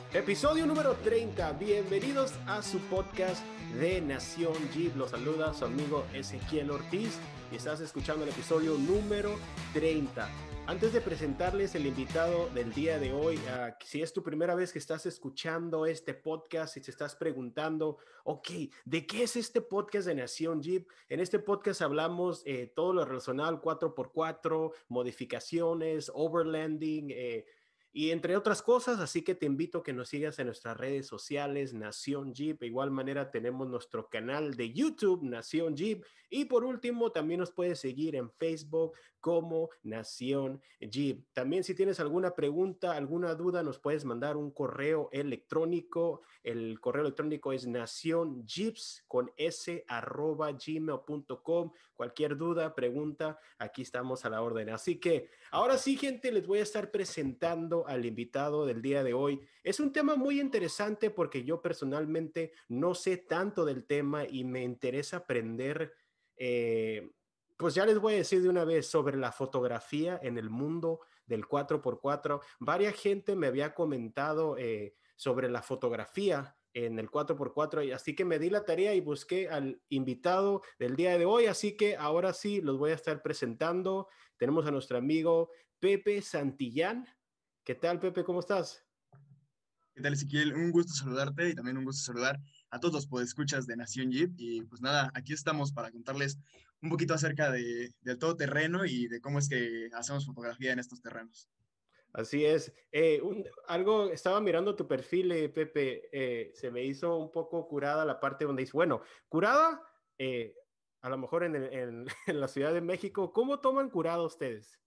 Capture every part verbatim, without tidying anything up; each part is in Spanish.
Episodio número treinta. Bienvenidos a su podcast de Nación Jeep. Los saluda su amigo Ezequiel Ortiz y estás escuchando el episodio número treinta. Antes de presentarles el invitado del día de hoy, uh, si es tu primera vez que estás escuchando este podcast y te estás preguntando, ok, ¿de qué es este podcast de Nación Jeep? En este podcast hablamos eh, todo lo relacionado al cuatro por cuatro, modificaciones, overlanding, eh, y entre otras cosas, así que te invito a que nos sigas en nuestras redes sociales, Nación Jeep. De igual manera tenemos nuestro canal de YouTube, Nación Jeep. Y por último, también nos puedes seguir en Facebook como Nación Jeep. También si tienes alguna pregunta, alguna duda, nos puedes mandar un correo electrónico. El correo electrónico es nacionjeeps con s arroba gmail punto com. Cualquier duda, pregunta, aquí estamos a la orden. Así que ahora sí, gente, les voy a estar presentando al invitado del día de hoy. Es un tema muy interesante porque yo personalmente no sé tanto del tema y me interesa aprender. Eh, pues ya les voy a decir de una vez sobre la fotografía en el mundo del cuatro por cuatro. Varia gente me había comentado eh, sobre la fotografía en el cuatro por cuatro, y así que me di la tarea y busqué al invitado del día de hoy, así que ahora sí los voy a estar presentando. Tenemos a nuestro amigo Pepe Santillán. ¿Qué tal, Pepe? ¿Cómo estás? ¿Qué tal, Ezequiel? Un gusto saludarte y también un gusto saludar a todos los podescuchas de Nación Jeep. Y pues nada, aquí estamos para contarles un poquito acerca de, del todoterreno y de cómo es que hacemos fotografía en estos terrenos. Así es. Eh, un, algo, estaba mirando tu perfil, eh, Pepe, eh, se me hizo un poco curada la parte donde dice, bueno, curada, eh, a lo mejor en, en, en la Ciudad de México, ¿cómo toman curado ustedes?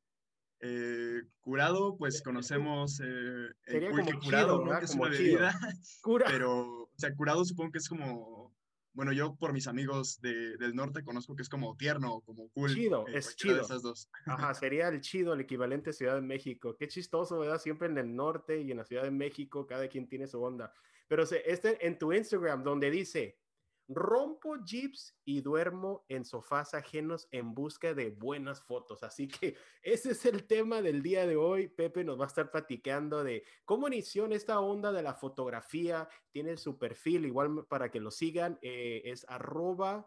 Eh, curado, pues conocemos eh, el Sería como pulque curado, chido, ¿no? ¿verdad? Que es Como una chido. bebida, Cura. pero, o sea, curado supongo que es como, bueno, yo por mis amigos de- del norte conozco que es como tierno o como cool, Chido, eh, es cualquiera de chido. esas dos. Ajá, sería el chido, el equivalente a Ciudad de México. Qué chistoso, ¿verdad? Siempre en el norte y en la Ciudad de México, cada quien tiene su onda. Pero se, este en tu Instagram, donde dice, rompo jeeps y duermo en sofás ajenos en busca de buenas fotos. Así que ese es el tema del día de hoy. Pepe nos va a estar platicando de cómo inició en esta onda de la fotografía. Tiene su perfil, igual para que lo sigan, eh, es arroba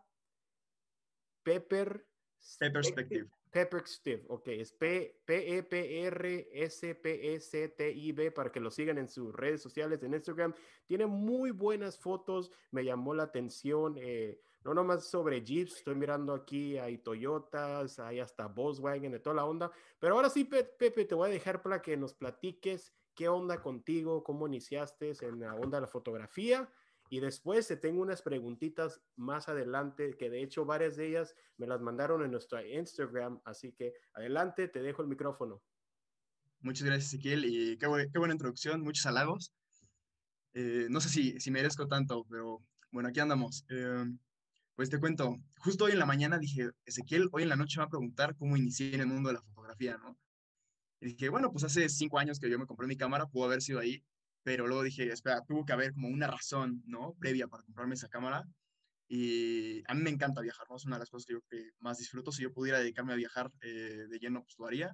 Pepper Perspective. Pepper Steve, ok, es P, P E P R S P E C T I V para que lo sigan en sus redes sociales, en Instagram. Tiene muy buenas fotos, me llamó la atención, eh, no nomás sobre Jeeps, estoy mirando aquí, hay Toyotas, hay hasta Volkswagen, de toda la onda. Pero ahora sí, Pe- Pepe, te voy a dejar para que nos platiques qué onda contigo, cómo iniciaste en la onda de la fotografía. Y después te tengo unas preguntitas más adelante, que de hecho varias de ellas me las mandaron en nuestra Instagram, así que adelante, te dejo el micrófono. Muchas gracias, Ezequiel, y qué, bue- qué buena introducción, muchos halagos. Eh, no sé si, si merezco tanto, pero bueno, aquí andamos. Eh, pues te cuento, justo hoy en la mañana dije, Ezequiel, hoy en la noche me va a preguntar cómo inicié en el mundo de la fotografía, ¿no? Y dije, bueno, pues hace cinco años que yo me compré mi cámara, pudo haber sido ahí, pero luego dije, espera, tuvo que haber como una razón, ¿no? Previa para comprarme esa cámara. Y a mí me encanta viajar, ¿no? Es una de las cosas que yo que más disfruto. Si yo pudiera dedicarme a viajar eh, de lleno, pues lo haría,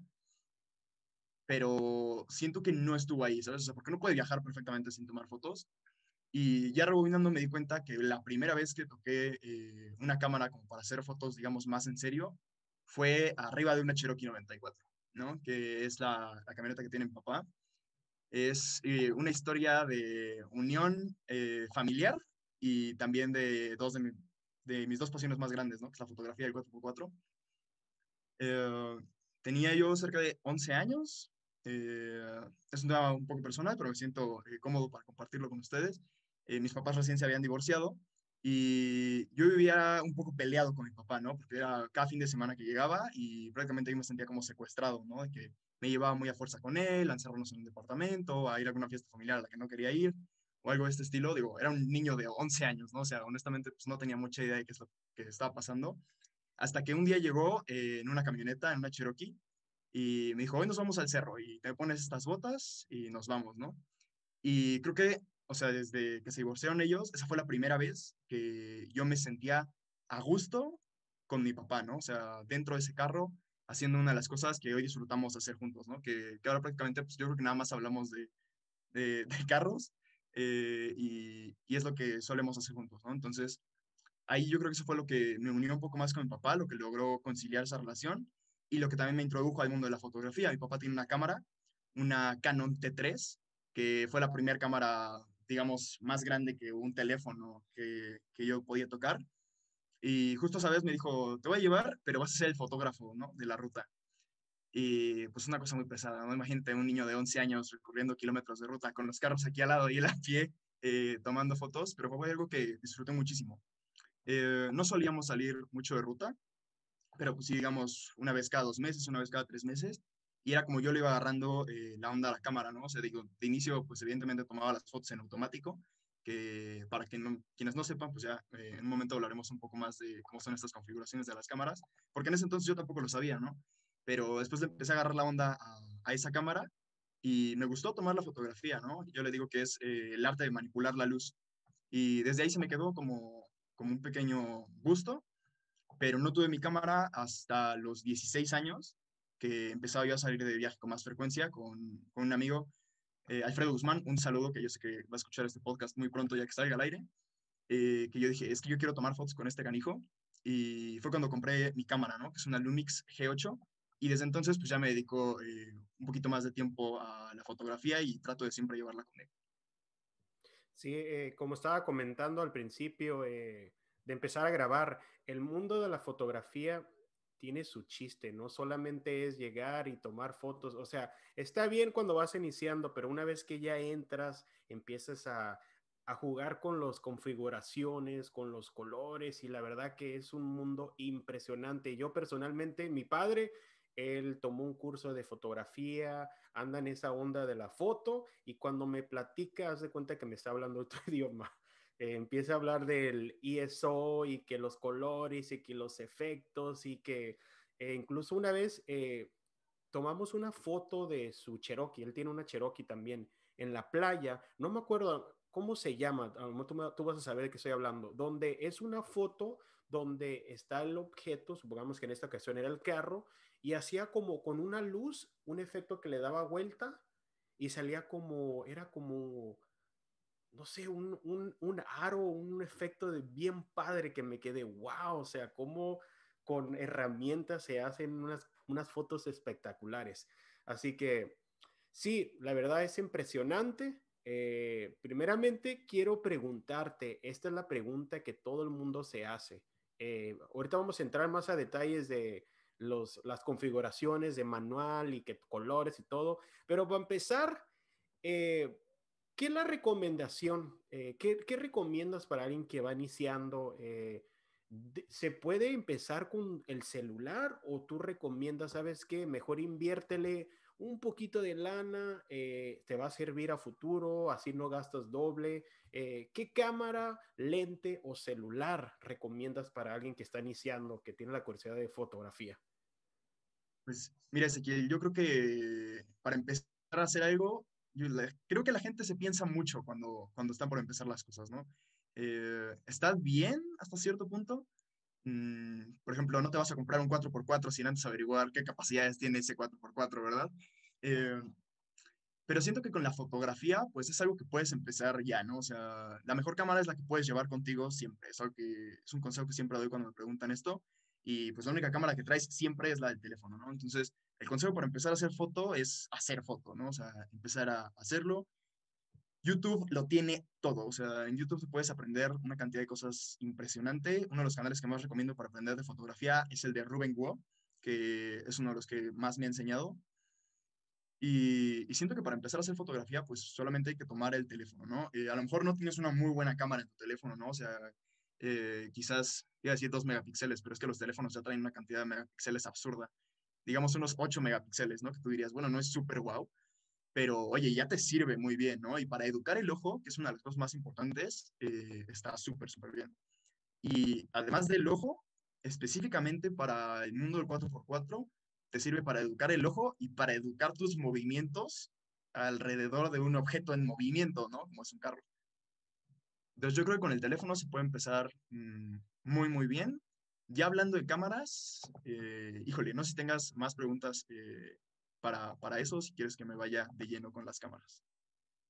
pero siento que no estuvo ahí, ¿sabes? O sea, porque no puede viajar perfectamente sin tomar fotos. Y ya rebobinando me di cuenta que la primera vez que toqué eh, una cámara como para hacer fotos, digamos, más en serio, fue arriba de una Cherokee noventa y cuatro, ¿no? Que es la, la camioneta que tiene mi papá. Es eh, una historia de unión eh, familiar y también de dos de, mi- de mis dos pasiones más grandes, ¿no? Que es la fotografía y el cuatro por cuatro. Eh, Tenía yo cerca de once años. Eh, es un tema un poco personal, pero me siento eh, cómodo para compartirlo con ustedes. Eh, mis papás recién se habían divorciado y yo vivía un poco peleado con mi papá, ¿no? Porque era cada fin de semana que llegaba y prácticamente yo me sentía como secuestrado, ¿no? De que me llevaba muy a fuerza con él, a encerrarnos en un departamento, a ir a alguna fiesta familiar a la que no quería ir, o algo de este estilo. Digo, era un niño de once años, ¿no? O sea, honestamente, pues no tenía mucha idea de qué es lo que estaba pasando. Hasta que un día llegó eh, en una camioneta, en una Cherokee, y me dijo, hoy nos vamos al cerro y te pones estas botas y nos vamos, ¿no? Y creo que, o sea, desde que se divorciaron ellos, esa fue la primera vez que yo me sentía a gusto con mi papá, ¿no? O sea, dentro de ese carro, haciendo una de las cosas que hoy disfrutamos hacer juntos, ¿no? Que, que ahora prácticamente, pues yo creo que nada más hablamos de, de, de carros, eh, y, y es lo que solemos hacer juntos, ¿no? Entonces, ahí yo creo que eso fue lo que me unió un poco más con mi papá, lo que logró conciliar esa relación y lo que también me introdujo al mundo de la fotografía. Mi papá tiene una cámara, una Canon T tres, que fue la primera cámara, digamos, más grande que un teléfono que, que yo podía tocar. Y justo esa vez me dijo, te voy a llevar, pero vas a ser el fotógrafo, ¿no? De la ruta. Y pues una cosa muy pesada, ¿no? Imagínate un niño de once años recorriendo kilómetros de ruta con los carros aquí al lado y él a pie eh, tomando fotos, pero fue algo que disfruté muchísimo. Eh, no solíamos salir mucho de ruta, pero pues sí, digamos, una vez cada dos meses, una vez cada tres meses, y era como yo le iba agarrando eh, la onda a la cámara, ¿no? O sea, digo, de inicio, pues evidentemente tomaba las fotos en automático, que para que no, quienes no sepan, pues ya eh, en un momento hablaremos un poco más de cómo son estas configuraciones de las cámaras, porque en ese entonces yo tampoco lo sabía, ¿no? Pero después le empecé a agarrar la onda a, a esa cámara y me gustó tomar la fotografía, ¿no? Yo le digo que es eh, el arte de manipular la luz. Y desde ahí se me quedó como, como un pequeño gusto, pero no tuve mi cámara hasta los dieciséis años, que empezaba yo a salir de viaje con más frecuencia con, con un amigo, eh, Alfredo Guzmán, un saludo, que yo sé que va a escuchar este podcast muy pronto ya que salga al aire, eh, que yo dije, es que yo quiero tomar fotos con este canijo, y fue cuando compré mi cámara, ¿no? Que es una Lumix G ocho, y desde entonces pues ya me dedico eh, un poquito más de tiempo a la fotografía y trato de siempre llevarla conmigo. Sí, eh, como estaba comentando al principio eh, de empezar a grabar, el mundo de la fotografía tiene su chiste, no solamente es llegar y tomar fotos, o sea, está bien cuando vas iniciando, pero una vez que ya entras, empiezas a, a jugar con las configuraciones, con los colores y la verdad que es un mundo impresionante. Yo personalmente, mi padre, él tomó un curso de fotografía, anda en esa onda de la foto y cuando me platica, haz de cuenta que me está hablando otro idioma. Eh, empieza a hablar del I S O y que los colores y que los efectos y que eh, incluso una vez eh, tomamos una foto de su Cherokee, él tiene una Cherokee también en la playa, no me acuerdo cómo se llama, tú, me, tú vas a saber de qué estoy hablando, donde es una foto donde está el objeto, supongamos que en esta ocasión era el carro, y hacía como con una luz un efecto que le daba vuelta y salía como, era como, no sé, un, un, un aro, un efecto de bien padre que me quedé, wow, o sea, cómo con herramientas se hacen unas, unas fotos espectaculares. Así que sí, la verdad es impresionante. Eh, primeramente, quiero preguntarte, esta es la pregunta que todo el mundo se hace. Eh, ahorita vamos a entrar más a detalles de los, las configuraciones de manual y qué colores y todo, pero para empezar, eh, ¿qué es la recomendación? Eh, ¿qué, ¿Qué recomiendas para alguien que va iniciando? Eh, de- ¿se puede empezar con el celular o tú recomiendas, sabes qué, mejor inviértele un poquito de lana, eh, te va a servir a futuro, así no gastas doble? Eh, ¿qué cámara, lente o celular recomiendas para alguien que está iniciando, que tiene la curiosidad de fotografía? Pues mira, Ezequiel, yo creo que para empezar a hacer algo, yo le- creo que la gente se piensa mucho cuando, cuando están por empezar las cosas, ¿no? Eh, está bien hasta cierto punto. Mm, por ejemplo, no te vas a comprar un cuatro por cuatro sin antes averiguar qué capacidades tiene ese cuatro por cuatro, ¿verdad? Eh, pero siento que con la fotografía, pues es algo que puedes empezar ya, ¿no? O sea, la mejor cámara es la que puedes llevar contigo siempre. Es algo que es un consejo que siempre doy cuando me preguntan esto. Y pues la única cámara que traes siempre es la del teléfono, ¿no? Entonces, el consejo para empezar a hacer foto es hacer foto, ¿no? O sea, empezar a hacerlo. YouTube lo tiene todo, o sea, en YouTube te puedes aprender una cantidad de cosas impresionante. Uno de los canales que más recomiendo para aprender de fotografía es el de Ruben Guo, que es uno de los que más me ha enseñado. Y, y siento que para empezar a hacer fotografía, pues solamente hay que tomar el teléfono, ¿no? Eh, a lo mejor no tienes una muy buena cámara en tu teléfono, ¿no? O sea, eh, quizás, iba a decir dos megapíxeles, pero es que los teléfonos ya traen una cantidad de megapíxeles absurda. Digamos unos ocho megapíxeles, ¿no? Que tú dirías, bueno, no es súper guau, pero oye, ya te sirve muy bien, ¿no? Y para educar el ojo, que es una de las cosas más importantes, eh, está súper, súper bien. Y además del ojo, específicamente para el mundo del cuatro por cuatro, te sirve para educar el ojo y para educar tus movimientos alrededor de un objeto en movimiento, ¿no? Como es un carro. Entonces yo creo que con el teléfono se puede empezar mmm, muy, muy bien. Ya hablando de cámaras, eh, híjole, no sé si tengas más preguntas eh, para, para eso, si quieres que me vaya de lleno con las cámaras.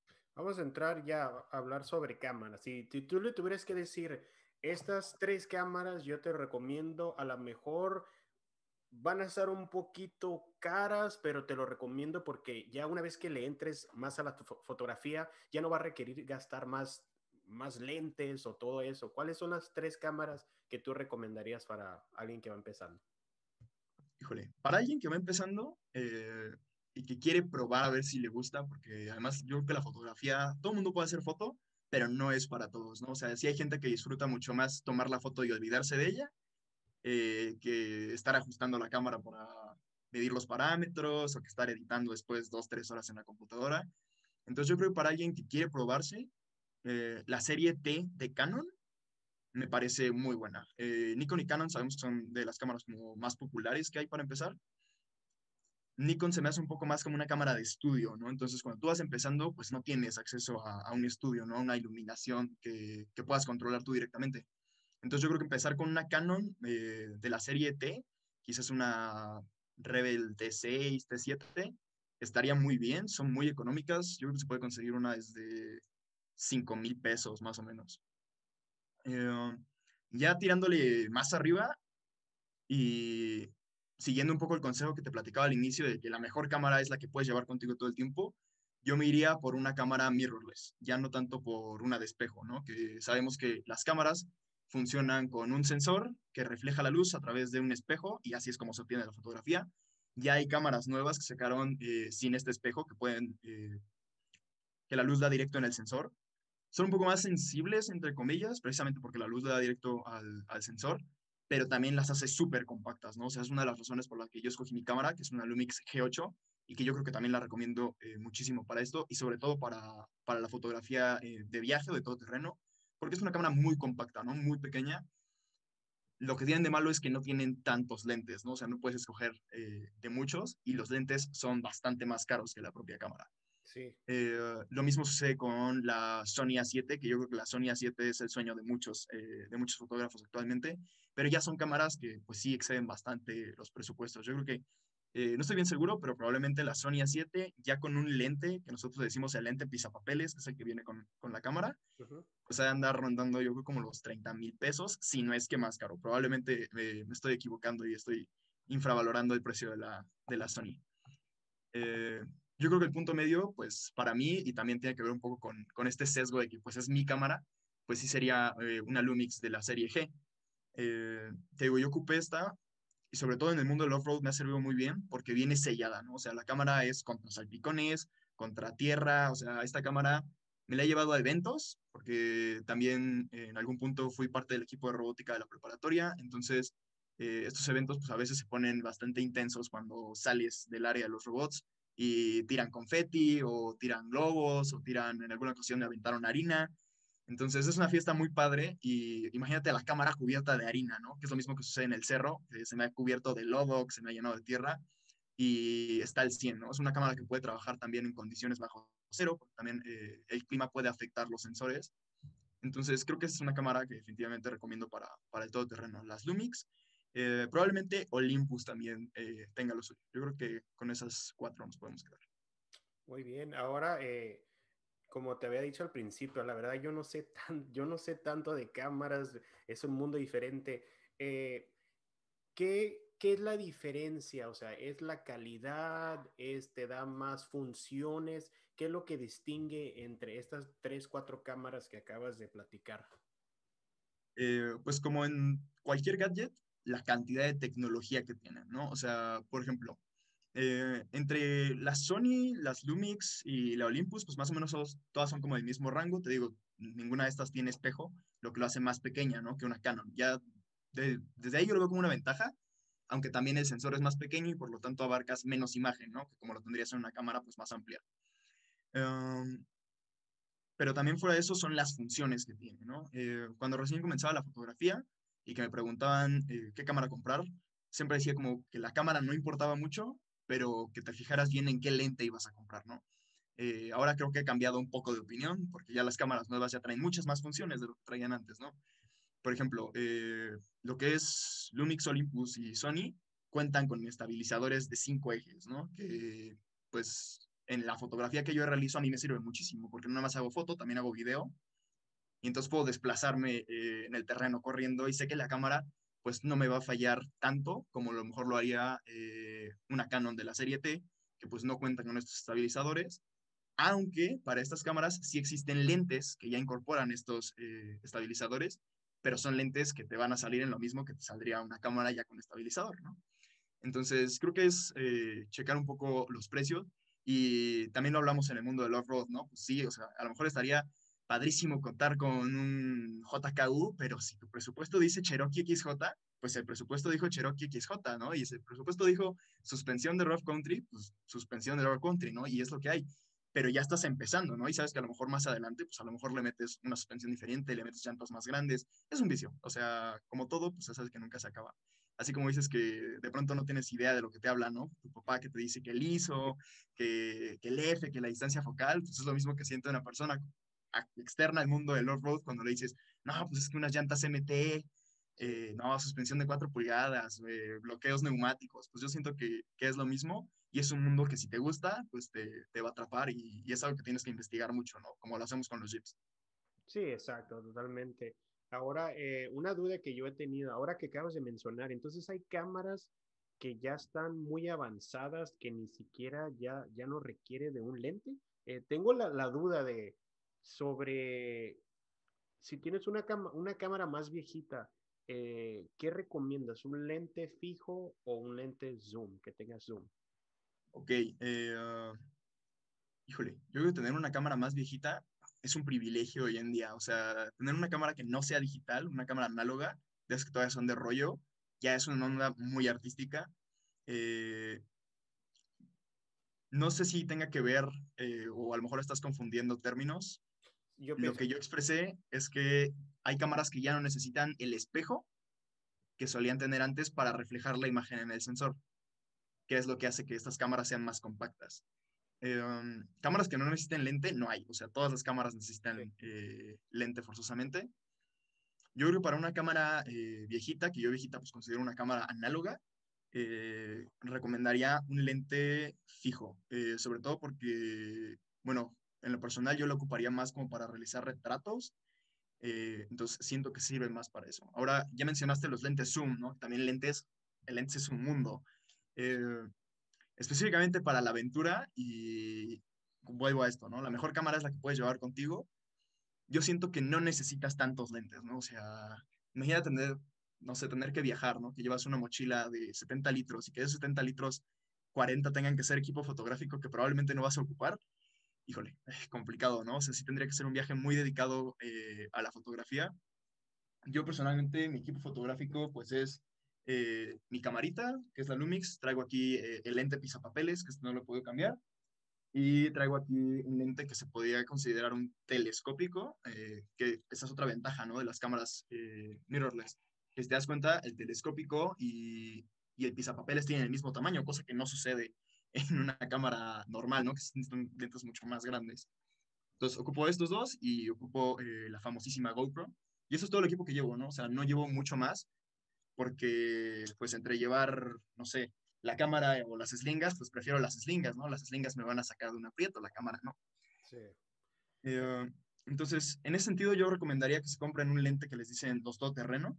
Vamos a entrar ya a hablar sobre cámaras. Si tú, tú le tuvieras que decir, estas tres cámaras yo te recomiendo, a lo mejor van a estar un poquito caras, pero te lo recomiendo porque ya una vez que le entres más a la fo- fotografía, ya no va a requerir gastar más, más lentes o todo eso. ¿Cuáles son las tres cámaras que tú recomendarías para alguien que va empezando? Híjole, para alguien que va empezando eh, y que quiere probar a ver si le gusta, porque además yo creo que la fotografía, todo el mundo puede hacer foto, pero no es para todos, ¿no? O sea, sí hay gente que disfruta mucho más tomar la foto y olvidarse de ella, eh, que estar ajustando la cámara para medir los parámetros o que estar editando después dos, tres horas en la computadora. Entonces yo creo que para alguien que quiere probarse, eh, la serie T de Canon me parece muy buena. Eh, Nikon y Canon sabemos que son de las cámaras como más populares que hay para empezar. Nikon se me hace un poco más como una cámara de estudio, ¿no? Entonces, cuando tú vas empezando, pues no tienes acceso a, a un estudio, ¿no? A una iluminación que, que puedas controlar tú directamente. Entonces, yo creo que empezar con una Canon eh, de la serie T, quizás una Rebel T seis, T siete, estaría muy bien, son muy económicas. Yo creo que se puede conseguir una desde cinco mil pesos más o menos. Eh, ya tirándole más arriba, y siguiendo un poco el consejo que te platicaba al inicio de que la mejor cámara es la que puedes llevar contigo todo el tiempo, yo me iría por una cámara mirrorless, ya no tanto por una de espejo, ¿no? Que sabemos que las cámaras funcionan con un sensor que refleja la luz a través de un espejo y así es como se obtiene la fotografía. Ya hay cámaras nuevas que sacaron eh, sin este espejo, que pueden, eh, que la luz da directo en el sensor. Son un poco más sensibles, entre comillas, precisamente porque la luz le da directo al, al sensor, pero también las hace súper compactas, ¿no? O sea, es una de las razones por las que yo escogí mi cámara, que es una Lumix G ocho, y que yo creo que también la recomiendo eh, muchísimo para esto, y sobre todo para, para la fotografía eh, de viaje o de todo terreno, porque es una cámara muy compacta, ¿no? Muy pequeña. Lo que tienen de malo es que no tienen tantos lentes, ¿no? O sea, no puedes escoger eh, de muchos, y los lentes son bastante más caros que la propia cámara. Sí, Eh, lo mismo sucede con la Sony A siete, que yo creo que la Sony A siete es el sueño de muchos, eh, de muchos fotógrafos actualmente, pero ya son cámaras que pues sí exceden bastante los presupuestos. Yo creo que, eh, no estoy bien seguro, pero probablemente la Sony A siete ya con un lente, que nosotros decimos el lente pisapapeles, que es el que viene con, con la cámara, ujú. pues a andar rondando yo creo como los treinta mil pesos, si no es que más caro. Probablemente eh, me estoy equivocando y estoy infravalorando el precio de la, de la Sony. Eh, yo creo que el punto medio, pues para mí, y también tiene que ver un poco con, con este sesgo de que pues es mi cámara, pues sí sería eh, una Lumix de la serie G. Eh, te digo, yo ocupé esta y sobre todo en el mundo del off-road me ha servido muy bien porque viene sellada, ¿no? O sea, la cámara es contra salpicones, contra tierra, o sea, esta cámara me la he llevado a eventos porque también eh, en algún punto fui parte del equipo de robótica de la preparatoria, entonces eh, estos eventos pues a veces se ponen bastante intensos cuando sales del área de los robots y tiran confeti o tiran globos o tiran, en alguna ocasión me aventaron harina. Entonces es una fiesta muy padre y imagínate la cámara cubierta de harina, ¿no? Que es lo mismo que sucede en el cerro, que se me ha cubierto de lodo, que se me ha llenado de tierra y está al cien, ¿no? Es una cámara que puede trabajar también en condiciones bajo cero, porque también eh, el clima puede afectar los sensores. Entonces creo que es una cámara que definitivamente recomiendo para, para el todoterreno. Las Lumix, eh, probablemente Olympus también eh, tenga lo suyo. Yo creo que con esas cuatro nos podemos quedar. Muy bien. Ahora, eh, como te había dicho al principio, la verdad yo no sé tan, yo no sé tanto de cámaras, es un mundo diferente. Eh, ¿qué, qué es la diferencia? O sea, ¿es la calidad? ¿Es, te da más funciones? ¿Qué es lo que distingue entre estas tres, cuatro cámaras que acabas de platicar? Eh, pues como en cualquier gadget, la cantidad de tecnología que tienen, ¿no? O sea, por ejemplo, eh, entre la Sony, las Lumix y la Olympus, pues más o menos sos- todas son como del mismo rango. Te digo, ninguna de estas tiene espejo, lo que lo hace más pequeña, ¿no? Que una Canon. Ya de- desde ahí yo lo veo como una ventaja, aunque también el sensor es más pequeño y por lo tanto abarcas menos imagen, ¿no? Que como lo tendrías en una cámara, pues más amplia. Um, pero también fuera de eso son las funciones que tiene, ¿no? Eh, cuando recién comenzaba la fotografía y que me preguntaban eh, qué cámara comprar, siempre decía como que la cámara no importaba mucho, pero que te fijaras bien en qué lente ibas a comprar, ¿no? Eh, ahora creo que he cambiado un poco de opinión, porque ya las cámaras nuevas ya traen muchas más funciones de lo que traían antes, ¿no? Por ejemplo, eh, lo que es Lumix, Olympus y Sony cuentan con estabilizadores de cinco ejes, ¿no? Que pues en la fotografía que yo realizo a mí me sirve muchísimo, porque no nada más hago foto, también hago video, y entonces puedo desplazarme eh, en el terreno corriendo y sé que la cámara pues no me va a fallar tanto como a lo mejor lo haría eh, una Canon de la serie T, que pues no cuentan con estos estabilizadores, aunque para estas cámaras sí existen lentes que ya incorporan estos eh, estabilizadores, pero son lentes que te van a salir en lo mismo que te saldría una cámara ya con estabilizador, ¿no? Entonces, creo que es eh, checar un poco los precios y también lo hablamos en el mundo del off-road, ¿no? Pues sí, o sea, a lo mejor estaría padrísimo contar con un J K U, pero si tu presupuesto dice Cherokee X J, pues el presupuesto dijo Cherokee X J, ¿no? Y si el presupuesto dijo suspensión de rough country, pues suspensión de rough country, ¿no? Y es lo que hay. Pero ya estás empezando, ¿no? Y sabes que a lo mejor más adelante, pues a lo mejor le metes una suspensión diferente, le metes llantas más grandes. Es un vicio. O sea, como todo, pues ya sabes que nunca se acaba. Así como dices que de pronto no tienes idea de lo que te habla, ¿no? Tu papá que te dice que el ISO, que, que el F, que la distancia focal, pues es lo mismo que siente una persona externa al mundo del off-road cuando le dices, no, pues es que unas llantas M T, Sí. eh, no, suspensión de cuatro pulgadas, eh, bloqueos neumáticos, pues yo siento que, que, es lo mismo y es un mundo que si te gusta, pues te, te va a atrapar y, y es algo que tienes que investigar mucho, ¿no? Como lo hacemos con los Jeeps. Sí, exacto, totalmente. Ahora, eh, una duda que yo he tenido, ahora que acabas de mencionar, entonces hay cámaras que ya están muy avanzadas que ni siquiera ya, ya no requiere de un lente. Eh, tengo la, la duda de sobre si tienes una, cama- una cámara más viejita, eh, ¿qué recomiendas? ¿Un lente fijo o un lente zoom, que tenga zoom? Ok, eh, uh, híjole, yo creo que tener una cámara más viejita es un privilegio hoy en día. O sea, tener una cámara que no sea digital, una cámara análoga, de esas que todavía son de rollo, ya es una onda muy artística. Eh, no sé si tenga que ver, eh, o a lo mejor estás confundiendo términos. Yo Lo pienso que yo expresé es que hay cámaras que ya no necesitan el espejo que solían tener antes para reflejar la imagen en el sensor, que es lo que hace que estas cámaras sean más compactas. Eh, um, cámaras que no necesiten lente, no hay. O sea, todas las cámaras que necesitan eh, lente forzosamente. Yo creo que para una cámara eh, viejita, que yo viejita pues considero una cámara análoga, eh, recomendaría un lente fijo, eh, sobre todo porque, bueno, en lo personal yo lo ocuparía más como para realizar retratos, eh, entonces siento que sirve más para eso. Ahora, ya mencionaste los lentes zoom, ¿no? También lentes, el lente es un mundo. Eh, específicamente para la aventura y vuelvo a esto, ¿no? La mejor cámara es la que puedes llevar contigo. Yo siento que no necesitas tantos lentes, ¿no? O sea, imagina tener, no sé, tener que viajar, ¿no? Que llevas una mochila de setenta litros y que de esos setenta litros, cuarenta tengan que ser equipo fotográfico que probablemente no vas a ocupar. Híjole, es complicado, ¿no? O sea, sí tendría que ser un viaje muy dedicado eh, a la fotografía. Yo personalmente, mi equipo fotográfico, pues es eh, mi camarita, que es la Lumix. Traigo aquí eh, el lente pisapapeles, que este no lo puedo cambiar. Y traigo aquí un lente que se podría considerar un telescópico, eh, que esa es otra ventaja, ¿no? De las cámaras eh, mirrorless. Que si te das cuenta, el telescópico y, y el pisapapeles tienen el mismo tamaño, cosa que no sucede en una cámara normal, ¿no? Que son lentes mucho más grandes. Entonces, ocupo estos dos y ocupo eh, la famosísima GoPro. Y eso es todo el equipo que llevo, ¿no? O sea, no llevo mucho más porque, pues, entre llevar, no sé, la cámara o las slingas, pues prefiero las slingas, ¿no? Las slingas me van a sacar de un aprieto, la cámara, ¿no? sí. Eh, entonces, en ese sentido, yo recomendaría que se compren un lente que les dicen los todoterreno,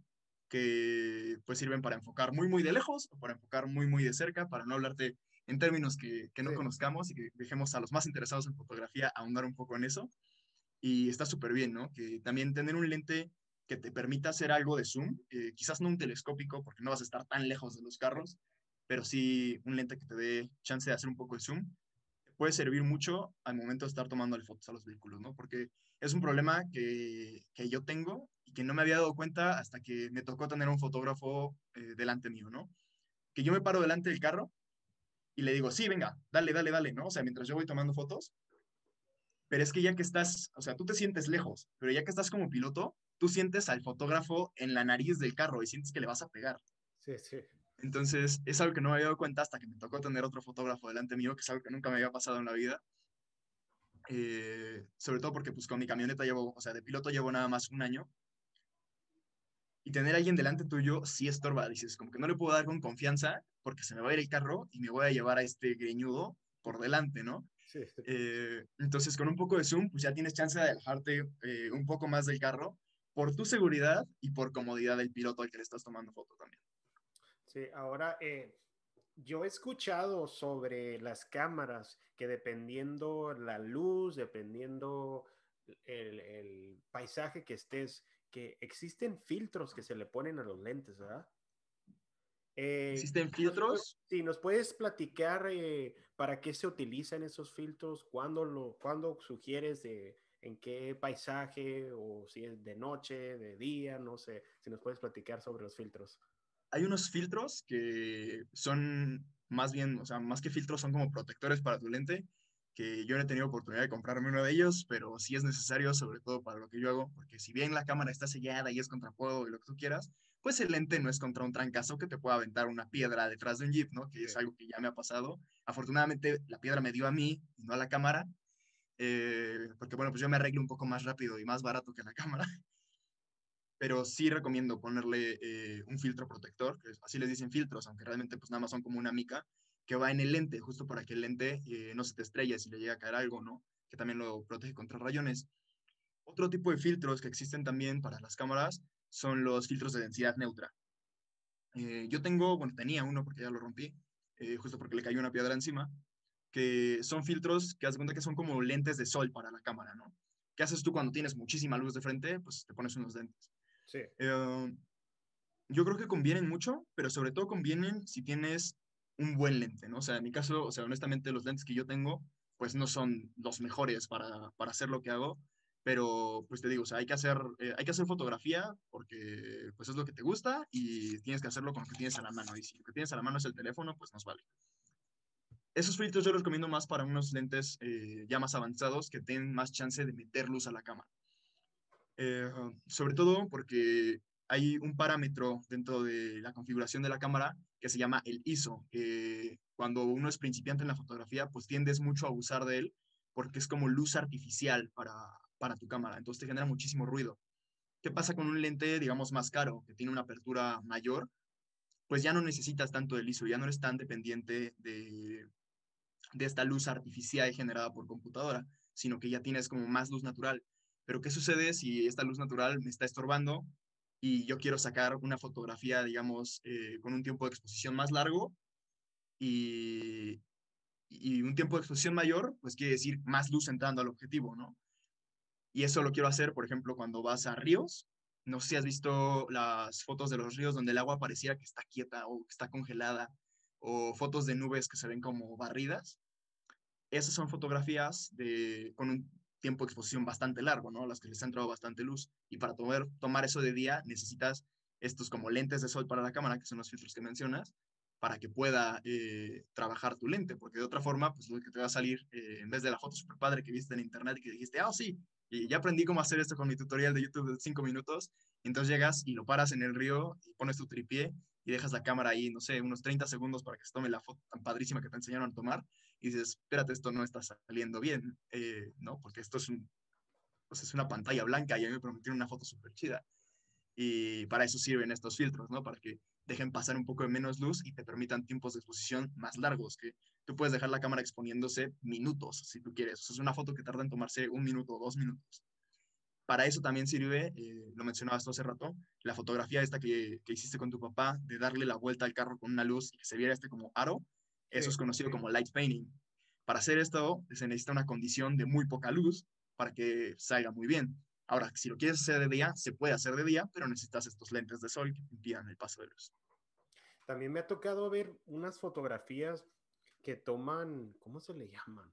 que pues sirven para enfocar muy, muy de lejos o para enfocar muy, muy de cerca, para no hablarte en términos que, que no Sí. conozcamos y que dejemos a los más interesados en fotografía ahondar un poco en eso. Y está súper bien, ¿no? Que también tener un lente que te permita hacer algo de zoom, eh, quizás no un telescópico porque no vas a estar tan lejos de los carros, pero sí un lente que te dé chance de hacer un poco de zoom, puede servir mucho al momento de estar tomando fotos a los vehículos, ¿no? Porque es un problema que, que yo tengo y que no me había dado cuenta hasta que me tocó tener un fotógrafo eh, delante mío, ¿no? Que yo me paro delante del carro y le digo, sí, venga, dale, dale, dale, ¿no? O sea, mientras yo voy tomando fotos, pero es que ya que estás, o sea, tú te sientes lejos, pero ya que estás como piloto, tú sientes al fotógrafo en la nariz del carro y sientes que le vas a pegar. Sí, sí. Entonces, es algo que no me había dado cuenta hasta que me tocó tener otro fotógrafo delante mío, que es algo que nunca me había pasado en la vida. Eh, sobre todo porque pues con mi camioneta llevo, o sea, de piloto llevo nada más un año. Y tener a alguien delante tuyo sí estorba, dices, como que no le puedo dar con confianza porque se me va a ir el carro y me voy a llevar a este greñudo por delante, ¿no? Sí. Eh, entonces, con un poco de zoom, pues ya tienes chance de alejarte eh, un poco más del carro por tu seguridad y por comodidad del piloto al que le estás tomando foto también. Sí, ahora eh, yo he escuchado sobre las cámaras que dependiendo la luz, dependiendo el, el paisaje que estés, que existen filtros que se le ponen a los lentes, ¿verdad? Eh, Existen ¿nos pu- filtros. sí, ¿nos puedes platicar eh, para qué se utilizan esos filtros? ¿Cuándo lo, cuándo sugieres de en qué paisaje o si es de noche, de día? No sé, si nos puedes platicar sobre los filtros. Hay unos filtros que son más bien, o sea, más que filtros, son como protectores para tu lente, que yo no he tenido oportunidad de comprarme uno de ellos, pero sí es necesario, sobre todo para lo que yo hago, porque si bien la cámara está sellada y es contra fuego y lo que tú quieras, pues el lente no es contra un trancazo que te pueda aventar una piedra detrás de un jeep, ¿no? Que Sí. es algo que ya me ha pasado. Afortunadamente, la piedra me dio a mí y no a la cámara, eh, porque bueno, pues yo me arreglo un poco más rápido y más barato que la cámara, pero sí recomiendo ponerle eh, un filtro protector, que así les dicen filtros, aunque realmente pues nada más son como una mica, que va en el lente, justo para que el lente eh, no se te estrelle si le llega a caer algo, ¿no? Que también lo protege contra rayones. Otro tipo de filtros que existen también para las cámaras son los filtros de densidad neutra. Eh, yo tengo, bueno, tenía uno porque ya lo rompí, eh, justo porque le cayó una piedra encima, que son filtros que haz de cuenta que son como lentes de sol para la cámara, ¿no? ¿Qué haces tú cuando tienes muchísima luz de frente? Pues te pones unos lentes. Sí. Eh, yo creo que convienen mucho, pero sobre todo convienen si tienes un buen lente, ¿no? O sea, en mi caso, o sea, honestamente, los lentes que yo tengo, pues no son los mejores para, para hacer lo que hago, pero pues te digo, o sea, hay que hacer, eh, hay que hacer fotografía porque pues es lo que te gusta y tienes que hacerlo con lo que tienes a la mano. Y si lo que tienes a la mano es el teléfono, pues nos vale. Esos filtros yo los recomiendo más para unos lentes eh, ya más avanzados que tienen más chance de meter luz a la cámara. Eh, sobre todo porque hay un parámetro dentro de la configuración de la cámara que se llama el I S O. Que cuando uno es principiante en la fotografía, pues tiendes mucho a abusar de él porque es como luz artificial para, para tu cámara, entonces te genera muchísimo ruido. ¿Qué pasa con un lente, digamos, más caro, que tiene una apertura mayor? Pues ya no necesitas tanto del I S O, ya no eres tan dependiente de, de esta luz artificial generada por computadora, sino que ya tienes como más luz natural. Pero ¿qué sucede si esta luz natural me está estorbando y yo quiero sacar una fotografía, digamos, eh, con un tiempo de exposición más largo y, y un tiempo de exposición mayor? Pues quiere decir más luz entrando al objetivo, ¿no? Y eso lo quiero hacer, por ejemplo, cuando vas a ríos. No sé si has visto las fotos de los ríos donde el agua pareciera que está quieta o que está congelada, o fotos de nubes que se ven como barridas. Esas son fotografías de, con un tiempo de exposición bastante largo, ¿no? Las que les ha entrado bastante luz. Y para tomar, tomar eso de día necesitas estos como lentes de sol para la cámara, que son los filtros que mencionas, para que pueda eh, trabajar tu lente, porque de otra forma, pues lo que te va a salir, eh, en vez de la foto super padre que viste en internet y que dijiste, ah, oh, sí, y ya aprendí cómo hacer esto con mi tutorial de YouTube de cinco minutos, y entonces llegas y lo paras en el río y pones tu tripié y dejas la cámara ahí, no sé, unos treinta segundos para que se tome la foto tan padrísima que te enseñaron a tomar, y dices, espérate, esto no está saliendo bien, eh, ¿no? Porque esto es, un, pues es una pantalla blanca y a mí me prometieron una foto súper chida. Y para eso sirven estos filtros, ¿no? Para que dejen pasar un poco de menos luz y te permitan tiempos de exposición más largos, que tú puedes dejar la cámara exponiéndose minutos, si tú quieres. O sea, es una foto que tarda en tomarse un minuto o dos minutos. Para eso también sirve, eh, lo mencionabas tú hace rato, la fotografía esta que, que hiciste con tu papá, de darle la vuelta al carro con una luz y que se viera este como aro. Eso Sí. es conocido como light painting. Para hacer esto se necesita una condición de muy poca luz para que salga muy bien. Ahora, si lo quieres hacer de día, se puede hacer de día, pero necesitas estos lentes de sol que impidan el paso de luz. También me ha tocado ver unas fotografías que toman, ¿cómo se le llaman?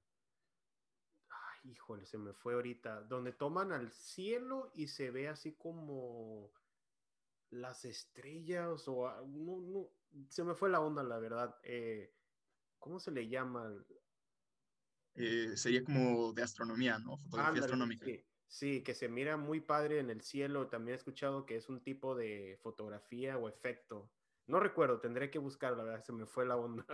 Ay, híjole, se me fue ahorita. Donde toman al cielo y se ve así como las estrellas o a- no, no, se me fue la onda, la verdad. Eh, ¿cómo se le llama? Eh, sería como de astronomía, ¿no? Fotografía Ándale, astronómica. sí. Sí, que se mira muy padre en el cielo. También he escuchado que es un tipo de fotografía o efecto. No recuerdo, tendré que buscar, la verdad, se me fue la onda.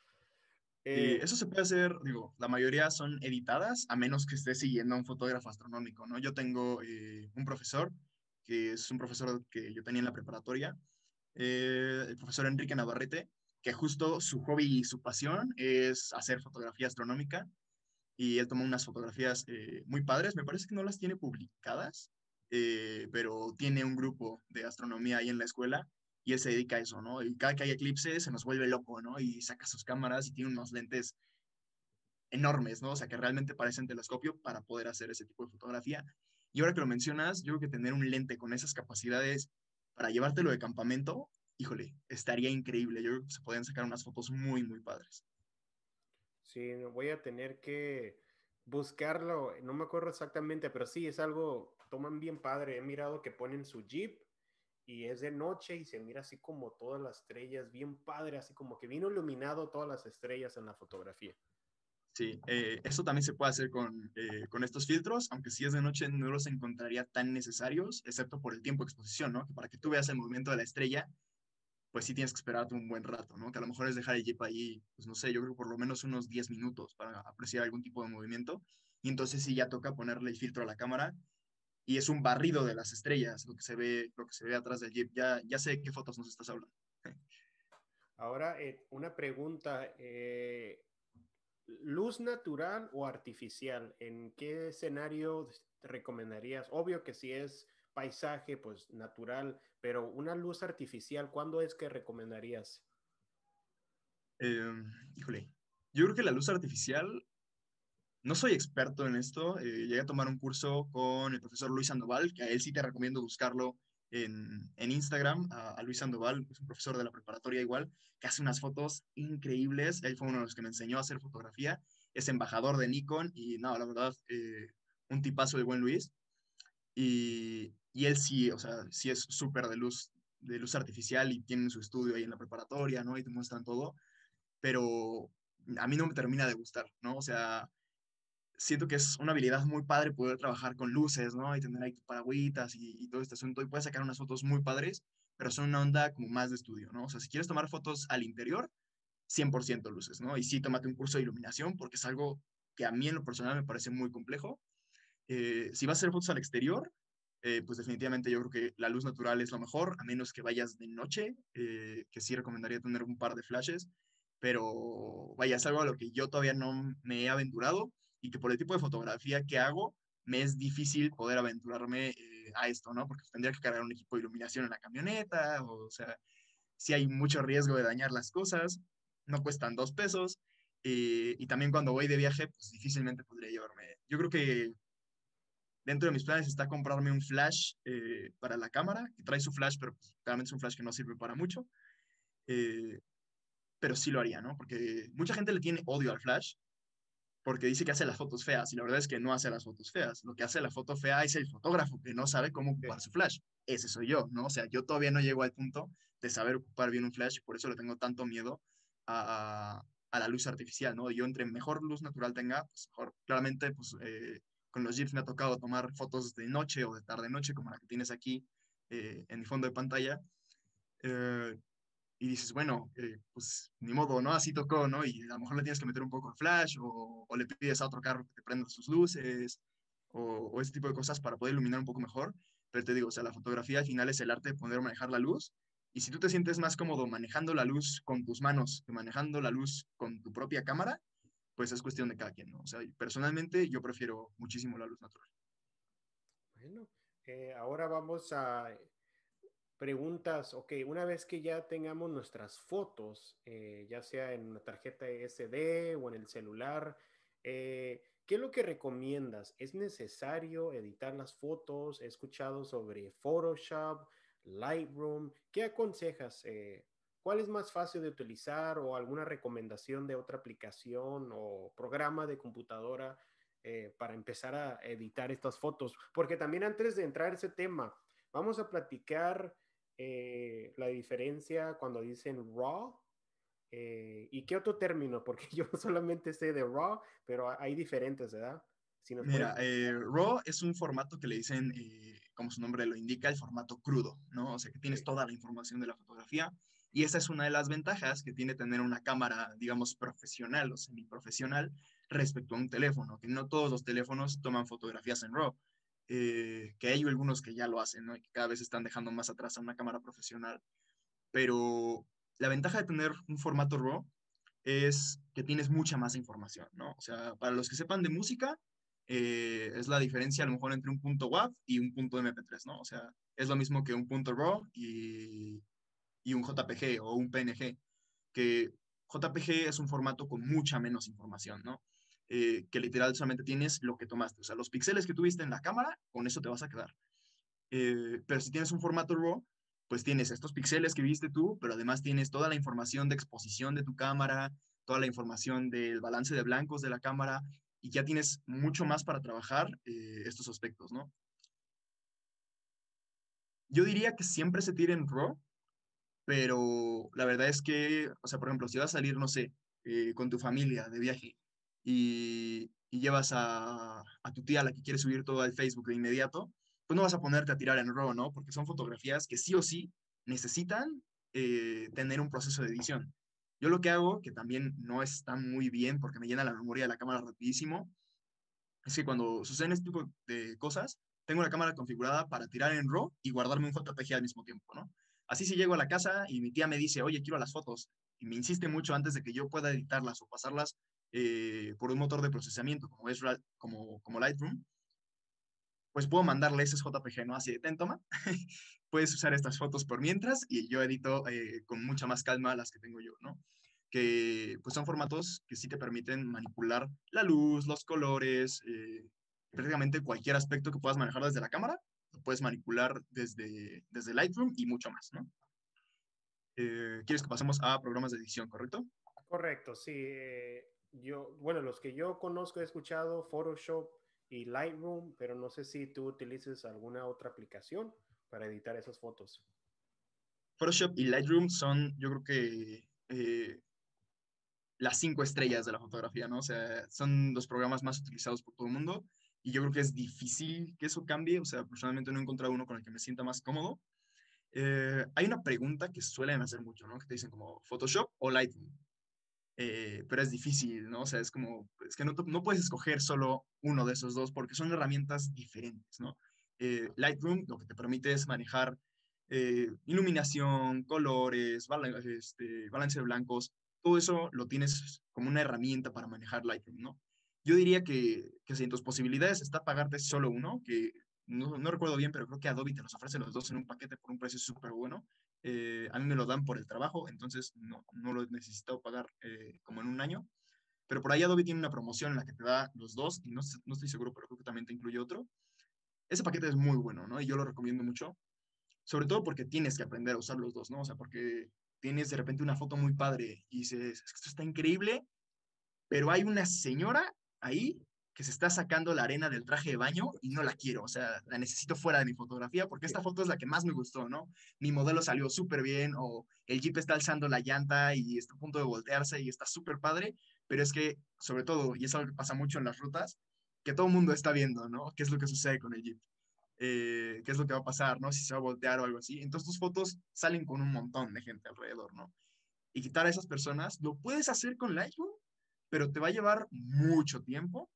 Y Eh, eso se puede hacer, digo, la mayoría son editadas, a menos que estés siguiendo a un fotógrafo astronómico, ¿no? Yo tengo eh, un profesor, que es un profesor que yo tenía en la preparatoria, eh, el profesor Enrique Navarrete, que justo su hobby y su pasión es hacer fotografía astronómica. y él tomó unas fotografías eh, muy padres. Me parece que no las tiene publicadas, eh, pero tiene un grupo de astronomía ahí en la escuela y él se dedica a eso, ¿no? Y cada que hay eclipse se nos vuelve loco, ¿no? Y saca sus cámaras y tiene unos lentes enormes, ¿no? O sea, que realmente parecen telescopio para poder hacer ese tipo de fotografía. Y ahora que lo mencionas, yo creo que tener un lente con esas capacidades para llevártelo de campamento, híjole, estaría increíble. Yo creo que se podrían sacar unas fotos muy, muy padres. Sí, voy a tener que buscarlo, no me acuerdo exactamente, pero sí, es algo, toman bien padre. He mirado que ponen su Jeep y es de noche y se mira así como todas las estrellas, bien padre, así como que vino iluminado todas las estrellas en la fotografía. Sí, eh, eso también se puede hacer con, eh, con estos filtros, aunque si es de noche no los encontraría tan necesarios, excepto por el tiempo de exposición, ¿no? Que para que tú veas el movimiento de la estrella, pues sí tienes que esperarte un buen rato, ¿no? Que a lo mejor es dejar el jeep ahí, pues no sé, yo creo que por lo menos unos diez minutos para apreciar algún tipo de movimiento. Y entonces sí ya toca ponerle el filtro a la cámara y es un barrido de las estrellas, lo que se ve, lo que se ve atrás del jeep. Ya, ya sé de qué fotos nos estás hablando. Ahora, eh, una pregunta, eh, ¿luz natural o artificial? ¿En qué escenario te recomendarías? Obvio que si es paisaje, pues natural, pero una luz artificial, ¿cuándo es que recomendarías? Eh, híjole, yo creo que la luz artificial, no soy experto en esto, eh, llegué a tomar un curso con el profesor Luis Sandoval, que a él sí te recomiendo buscarlo en, en Instagram, a, a Luis Sandoval, es un profesor de la preparatoria igual, que hace unas fotos increíbles, él fue uno de los que me enseñó a hacer fotografía, es embajador de Nikon y no, la verdad, eh, un tipazo de buen Luis, y, y él sí, o sea, sí es súper de luz, de luz artificial y tienen su estudio ahí en la preparatoria, ¿no? Y te muestran todo, pero a mí no me termina de gustar, ¿no? O sea, siento que es una habilidad muy padre poder trabajar con luces, ¿no? Y tener ahí paragüitas y, y todo este asunto. Y puedes sacar unas fotos muy padres, pero son una onda como más de estudio, ¿no? O sea, si quieres tomar fotos al interior, cien por ciento luces, ¿no? Y sí, tómate un curso de iluminación porque es algo que a mí en lo personal me parece muy complejo. Eh, si vas a hacer fotos al exterior, eh, pues definitivamente yo creo que la luz natural es lo mejor, a menos que vayas de noche, eh, que sí recomendaría tener un par de flashes, pero vaya, es algo a lo que yo todavía no me he aventurado y que por el tipo de fotografía que hago, me es difícil poder aventurarme eh, a esto, ¿no? Porque tendría que cargar un equipo de iluminación en la camioneta, o, o sea, sí hay mucho riesgo de dañar las cosas, no cuestan dos pesos, eh, y también cuando voy de viaje, pues difícilmente podría llevarme. Yo creo que dentro de mis planes está comprarme un flash eh, para la cámara, que trae su flash, pero pues, claramente es un flash que no sirve para mucho. Eh, pero sí lo haría, ¿no? Porque mucha gente le tiene odio al flash porque dice que hace las fotos feas y la verdad es que no hace las fotos feas. Lo que hace la foto fea es el fotógrafo que no sabe cómo Sí. ocupar su flash. Ese soy yo, ¿no? O sea, yo todavía no llego al punto de saber ocupar bien un flash y por eso le tengo tanto miedo a, a la luz artificial, ¿no? Yo entre mejor luz natural tenga, pues mejor. Claramente, pues eh, con los jeeps me ha tocado tomar fotos de noche o de tarde-noche, como la que tienes aquí eh, en mi fondo de pantalla. Eh, y dices, bueno, eh, pues ni modo, ¿no? Así tocó, ¿no? Y a lo mejor le tienes que meter un poco de flash o, o le pides a otro carro que te prenda sus luces o, o ese tipo de cosas para poder iluminar un poco mejor. Pero te digo, o sea, la fotografía al final es el arte de poder manejar la luz. Y si tú te sientes más cómodo manejando la luz con tus manos que manejando la luz con tu propia cámara, pues es cuestión de cada quien, ¿no? O sea, personalmente yo prefiero muchísimo la luz natural. Bueno, eh, ahora vamos a preguntas, ok, una vez que ya tengamos nuestras fotos, eh, ya sea en una tarjeta S D o en el celular, eh, ¿qué es lo que recomiendas? ¿Es necesario editar las fotos? He escuchado sobre Photoshop, Lightroom. ¿Qué aconsejas? Eh, ¿cuál es más fácil de utilizar o alguna recomendación de otra aplicación o programa de computadora eh, para empezar a editar estas fotos? Porque también antes de entrar a ese tema, vamos a platicar eh, la diferencia cuando dicen raw eh, y qué otro término, porque yo solamente sé de raw, pero hay diferentes, ¿verdad? Si nos puedes... Mira, eh, RAW es un formato que le dicen, eh, como su nombre lo indica, el formato crudo, ¿no? O sea, que tienes Sí, toda la información de la fotografía. Y esa es una de las ventajas que tiene tener una cámara, digamos, profesional o semiprofesional respecto a un teléfono, que no todos los teléfonos toman fotografías en RAW. Eh, que hay algunos que ya lo hacen, ¿no? Y que cada vez están dejando más atrás a una cámara profesional. Pero la ventaja de tener un formato RAW es que tienes mucha más información, ¿no? O sea, para los que sepan de música, eh, es la diferencia a lo mejor entre un punto WAV y un punto M P tres, ¿no? O sea, es lo mismo que un punto RAW y, y un J P G o un P N G, que J P G es un formato con mucha menos información, ¿no? Eh, que literal solamente tienes lo que tomaste, o sea, los píxeles que tuviste en la cámara, con eso te vas a quedar. Eh, pero si tienes un formato RAW, pues tienes estos píxeles que viste tú, pero además tienes toda la información de exposición de tu cámara, toda la información del balance de blancos de la cámara, y ya tienes mucho más para trabajar eh, estos aspectos, ¿no? Yo diría que siempre se tire en RAW, pero la verdad es que, o sea, por ejemplo, si vas a salir, no sé, eh, con tu familia de viaje y, y llevas a, a tu tía a la que quiere subir todo al Facebook de inmediato, pues no vas a ponerte a tirar en RAW, ¿no? Porque son fotografías que sí o sí necesitan eh, tener un proceso de edición. Yo lo que hago, que también no está muy bien porque me llena la memoria de la cámara rapidísimo, es que cuando suceden este tipo de cosas, tengo la cámara configurada para tirar en RAW y guardarme un J P G al mismo tiempo, ¿no? Así si llego a la casa y mi tía me dice, oye, quiero las fotos, y me insiste mucho antes de que yo pueda editarlas o pasarlas eh, por un motor de procesamiento como es como, como Lightroom, pues puedo mandarle ese J P G, ¿no? Así de, ten, toma, puedes usar estas fotos por mientras y yo edito eh, con mucha más calma las que tengo yo, ¿no? Que pues son formatos que sí te permiten manipular la luz, los colores, eh, prácticamente cualquier aspecto que puedas manejar desde la cámara, lo puedes manipular desde, desde Lightroom y mucho más, ¿no? Eh, ¿Quieres que pasemos a programas de edición, correcto? Correcto, sí. Eh, yo, bueno, los que yo conozco he escuchado Photoshop y Lightroom, pero no sé si tú utilices alguna otra aplicación para editar esas fotos. Photoshop y Lightroom son, yo creo que, eh, las cinco estrellas de la fotografía, ¿no? O sea, son los programas más utilizados por todo el mundo y yo creo que es difícil que eso cambie. O sea, personalmente no he encontrado uno con el que me sienta más cómodo. Eh, hay una pregunta que suelen hacer mucho, ¿no? Que te dicen como Photoshop o Lightroom. Eh, pero es difícil, ¿no? O sea, es como, es que no, no puedes escoger solo uno de esos dos porque son herramientas diferentes, ¿no? Eh, Lightroom lo que te permite es manejar eh, iluminación, colores, bala- este, balance de blancos, todo eso lo tienes como una herramienta para manejar Lightroom, ¿no? Yo diría que, que si en tus posibilidades está pagarte solo uno, que no, no recuerdo bien, pero creo que Adobe te los ofrece los dos en un paquete por un precio súper bueno. Eh, a mí me lo dan por el trabajo, entonces no, no lo he necesitado pagar eh, como en un año. Pero por ahí Adobe tiene una promoción en la que te da los dos, y no, no estoy seguro, pero creo que también te incluye otro. Ese paquete es muy bueno, ¿no? Y yo lo recomiendo mucho, sobre todo porque tienes que aprender a usar los dos, ¿no? O sea, porque tienes de repente una foto muy padre y dices, esto está increíble, pero hay una señora ahí que se está sacando la arena del traje de baño y no la quiero, o sea, la necesito fuera de mi fotografía porque esta foto es la que más me gustó, ¿no? Mi modelo salió súper bien o el Jeep está alzando la llanta y está a punto de voltearse y está súper padre, pero es que, sobre todo, y es algo que pasa mucho en las rutas, que todo el mundo está viendo, ¿no? ¿Qué es lo que sucede con el Jeep? Eh, ¿qué es lo que va a pasar, ¿no? Si se va a voltear o algo así. Entonces tus fotos salen con un montón de gente alrededor, ¿no? Y quitar a esas personas, lo puedes hacer con Lightroom, pero te va a llevar mucho tiempo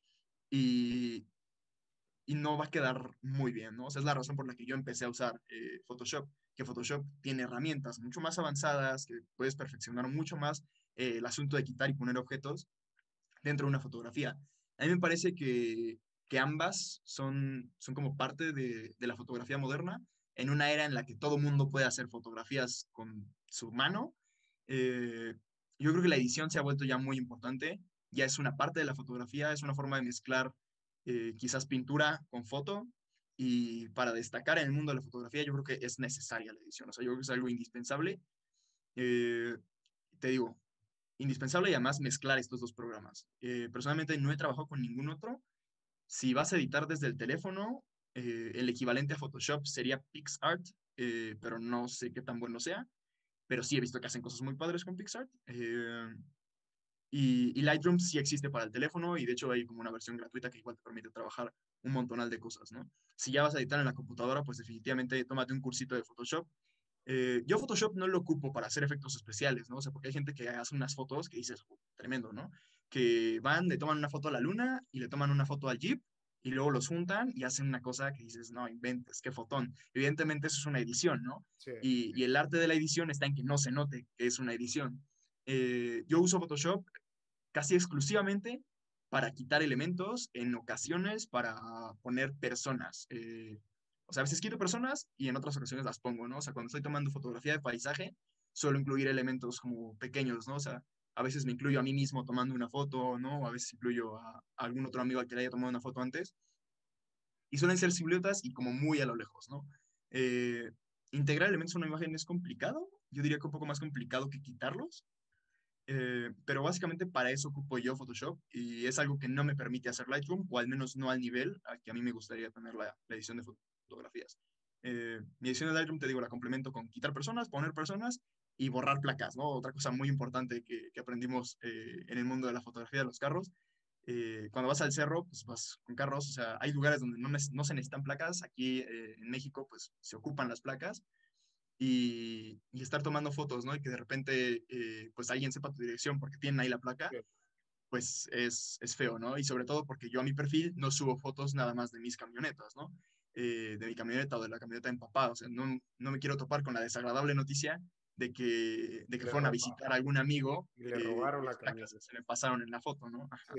y, y no va a quedar muy bien, ¿no? O sea, es la razón por la que yo empecé a usar eh, Photoshop, que Photoshop tiene herramientas mucho más avanzadas, que puedes perfeccionar mucho más eh, el asunto de quitar y poner objetos dentro de una fotografía. A mí me parece que, que ambas son, son como parte de, de la fotografía moderna, en una era en la que todo mundo puede hacer fotografías con su mano. Eh, yo creo que la edición se ha vuelto ya muy importante, ya es una parte de la fotografía, es una forma de mezclar eh, quizás pintura con foto, y para destacar en el mundo de la fotografía yo creo que es necesaria la edición, o sea, yo creo que es algo indispensable. Eh, Te digo, indispensable y además mezclar estos dos programas. Eh, personalmente no he trabajado con ningún otro. Si vas a editar desde el teléfono, eh, el equivalente a Photoshop sería PixArt, eh, pero no sé qué tan bueno sea. Pero sí he visto que hacen cosas muy padres con PixArt. Eh, y, y Lightroom sí existe para el teléfono y de hecho hay como una versión gratuita que igual te permite trabajar un montonal de cosas, ¿no? Si ya vas a editar en la computadora, pues definitivamente tómate un cursito de Photoshop. Eh, yo Photoshop no lo ocupo para hacer efectos especiales, ¿no? O sea, porque hay gente que hace unas fotos que dices, "Oh, tremendo, ¿no? Que van, le toman una foto a la luna y le toman una foto al Jeep y luego los juntan y hacen una cosa que dices, no, inventes, qué fotón. Evidentemente eso es una edición, ¿no? Sí. Y, y el arte de la edición está en que no se note que es una edición. Eh, yo uso Photoshop casi exclusivamente para quitar elementos, en ocasiones para poner personas. Eh, o sea, a veces quito personas y en otras ocasiones las pongo, ¿no? O sea, cuando estoy tomando fotografía de paisaje, suelo incluir elementos como pequeños, ¿no? O sea, a veces me incluyo a mí mismo tomando una foto, ¿no? O a veces incluyo a, a algún otro amigo al que le haya tomado una foto antes. Y suelen ser siluetas y como muy a lo lejos, ¿no? Eh, Integrar elementos en una imagen es complicado. Yo diría que un poco más complicado que quitarlos. Eh, pero básicamente para eso ocupo yo Photoshop y es algo que no me permite hacer Lightroom, o al menos no al nivel al que a mí me gustaría tener la, la edición de fotografías. Eh, mi edición de Lightroom, te digo, la complemento con quitar personas, poner personas y borrar placas, ¿no? Otra cosa muy importante que, que aprendimos eh, en el mundo de la fotografía de los carros. Eh, cuando vas al cerro, pues vas con carros, o sea, hay lugares donde no, no se necesitan placas. Aquí eh, en México, pues se ocupan las placas y, y estar tomando fotos, ¿no? Y que de repente, eh, pues alguien sepa tu dirección porque tienen ahí la placa, Sí. pues es, es feo, ¿no? Y sobre todo porque yo a mi perfil no subo fotos nada más de mis camionetas, ¿no? Eh, de mi camioneta o de la camioneta empapada, o sea, no, no me quiero topar con la desagradable noticia de que, de que Le fueron a roba- visitar a algún amigo y le eh, robaron y la las placas camioneta. se le pasaron en la foto, ¿no? Ajá. Sí.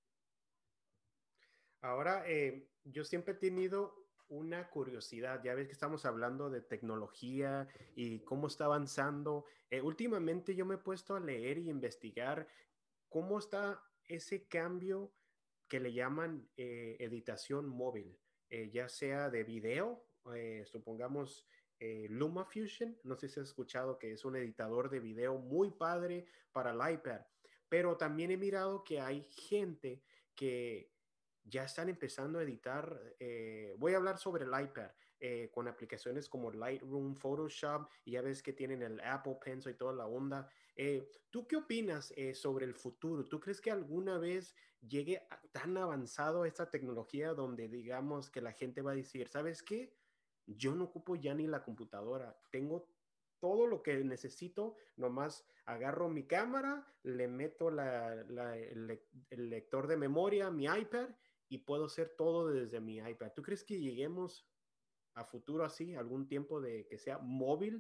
Ahora, eh, yo siempre he tenido una curiosidad. Ya ves que estamos hablando de tecnología y cómo está avanzando. Eh, últimamente yo me he puesto a leer y investigar cómo está ese cambio que le llaman eh, editación móvil, eh, ya sea de video, eh, supongamos eh, LumaFusion, no sé si has escuchado que es un editador de video muy padre para el iPad, pero también he mirado que hay gente que ya están empezando a editar, eh, voy a hablar sobre el iPad, eh, con aplicaciones como Lightroom, Photoshop, y ya ves que tienen el Apple Pencil y toda la onda. Eh, ¿Tú qué opinas eh, sobre el futuro? ¿Tú crees que alguna vez llegue a, tan avanzado esta tecnología donde digamos que la gente va a decir, ¿sabes qué? Yo no ocupo ya ni la computadora, tengo todo lo que necesito, nomás agarro mi cámara, le meto la, la, el, el lector de memoria a mi iPad y puedo hacer todo desde mi iPad. ¿Tú crees que lleguemos a futuro así, algún tiempo de que sea móvil?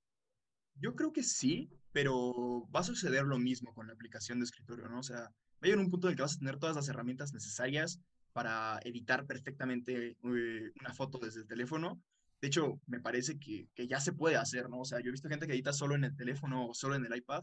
Yo creo que sí, pero va a suceder lo mismo con la aplicación de escritorio, ¿no? O sea, va a llegar un punto en el que vas a tener todas las herramientas necesarias para editar perfectamente eh, una foto desde el teléfono. De hecho, me parece que, que ya se puede hacer, ¿no? O sea, yo he visto gente que edita solo en el teléfono o solo en el iPad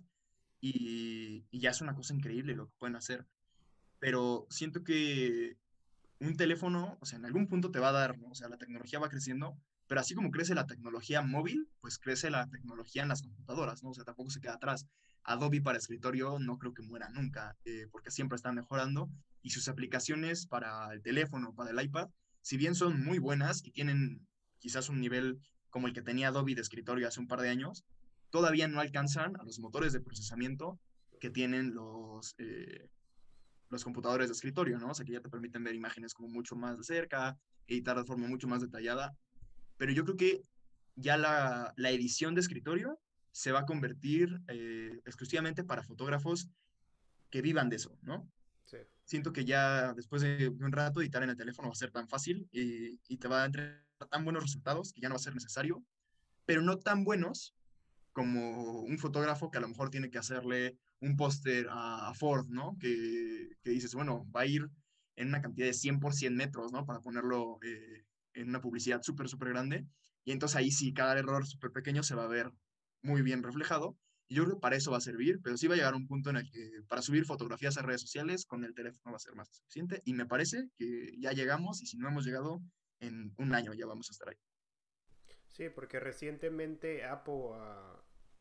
y, y ya es una cosa increíble lo que pueden hacer. Pero siento que un teléfono, o sea, en algún punto te va a dar, ¿no? O sea, la tecnología va creciendo, pero así como crece la tecnología móvil, pues crece la tecnología en las computadoras, ¿no? O sea, tampoco se queda atrás. Adobe para escritorio no creo que muera nunca, eh, porque siempre está mejorando y sus aplicaciones para el teléfono, para el iPad, si bien son muy buenas y tienen quizás un nivel como el que tenía Adobe de escritorio hace un par de años, todavía no alcanzan a los motores de procesamiento que tienen los, eh, los computadores de escritorio, ¿no? O sea, que ya te permiten ver imágenes como mucho más de cerca, editar de forma mucho más detallada. Pero yo creo que ya la, la edición de escritorio se va a convertir eh, exclusivamente para fotógrafos que vivan de eso, ¿no? Sí. Siento que ya después de un rato editar en el teléfono va a ser tan fácil y, y te va a entregar tan buenos resultados que ya no va a ser necesario, pero no tan buenos como un fotógrafo que a lo mejor tiene que hacerle un póster a, a Ford, ¿no? Que, que dices, bueno, va a ir en una cantidad de cien por cien metros, ¿no? Para ponerlo eh, en una publicidad súper, súper grande. Y entonces ahí sí, cada error súper pequeño se va a ver muy bien reflejado. Y yo creo que para eso va a servir, pero sí va a llegar un punto en el que para subir fotografías a redes sociales con el teléfono va a ser más que suficiente. Y me parece que ya llegamos, y si no hemos llegado, en un año ya vamos a estar ahí. Sí, porque recientemente Apple uh,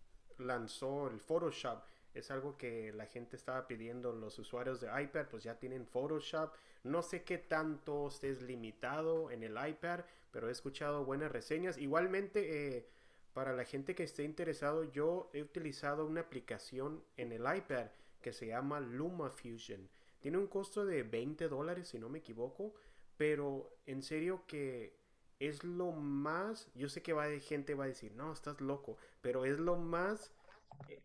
lanzó el Photoshop. Es algo que la gente estaba pidiendo. Los usuarios de iPad pues ya tienen Photoshop. No sé qué tanto estés limitado en el iPad, pero he escuchado buenas reseñas. Igualmente, eh, para la gente que esté interesado, yo he utilizado una aplicación en el iPad que se llama LumaFusion. Tiene un costo de veinte dólares, si no me equivoco, pero en serio que es lo más, yo sé que va de gente va a decir, no, estás loco, pero es lo más, eh,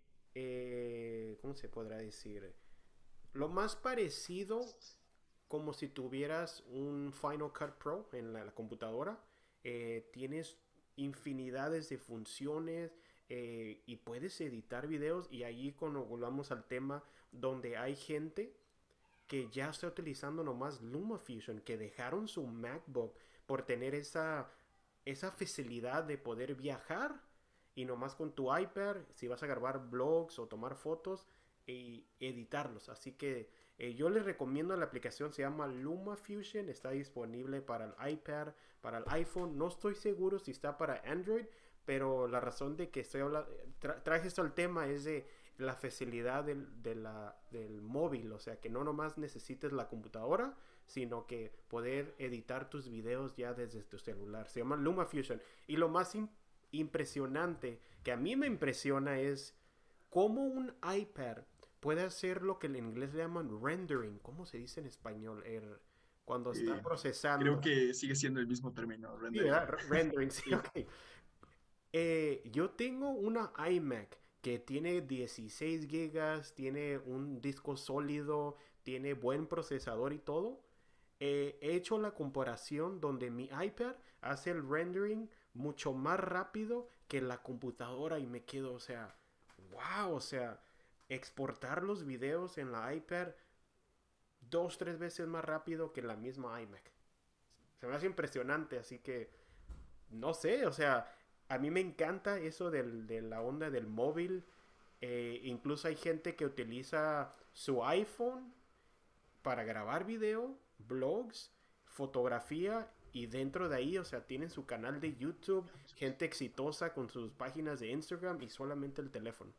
eh, ¿cómo se podrá decir? Lo más parecido como si tuvieras un Final Cut Pro en la, la computadora. Eh, tienes infinidades de funciones. eh, y puedes editar videos y ahí cuando volvamos al tema donde hay gente que ya está utilizando nomás LumaFusion, que dejaron su MacBook por tener esa, esa facilidad de poder viajar y nomás con tu iPad, si vas a grabar blogs o tomar fotos, y editarlos. Así que eh, yo les recomiendo la aplicación, se llama LumaFusion, está disponible para el iPad, para el iPhone. No estoy seguro si está para Android, pero la razón de que estoy hablando, tra traje esto al tema es de la facilidad del, de la, del móvil, o sea, que no nomás necesites la computadora, sino que poder editar tus videos ya desde tu celular. Se llama LumaFusion. Y lo más im impresionante, que a mí me impresiona, es cómo un iPad puede hacer lo que en inglés le llaman rendering. ¿Cómo se dice en español? Er, cuando está Eh, Creo procesando. que sigue siendo el mismo término, Sí, rendering. ¿verdad? Rendering, sí, Sí. ok. Eh, yo tengo una iMac que tiene dieciséis gigas, tiene un disco sólido, tiene buen procesador y todo. Eh, he hecho la comparación donde mi iPad hace el rendering mucho más rápido que la computadora y me quedo, o sea, wow, o sea, exportar los videos en la iPad dos, tres veces más rápido que la misma iMac. Se me hace impresionante, así que no sé, o sea, a mí me encanta eso del, de la onda del móvil. Eh, incluso hay gente que utiliza su iPhone para grabar video, blogs, fotografía y dentro de ahí, o sea, tienen su canal de YouTube, gente exitosa con sus páginas de Instagram y solamente el teléfono.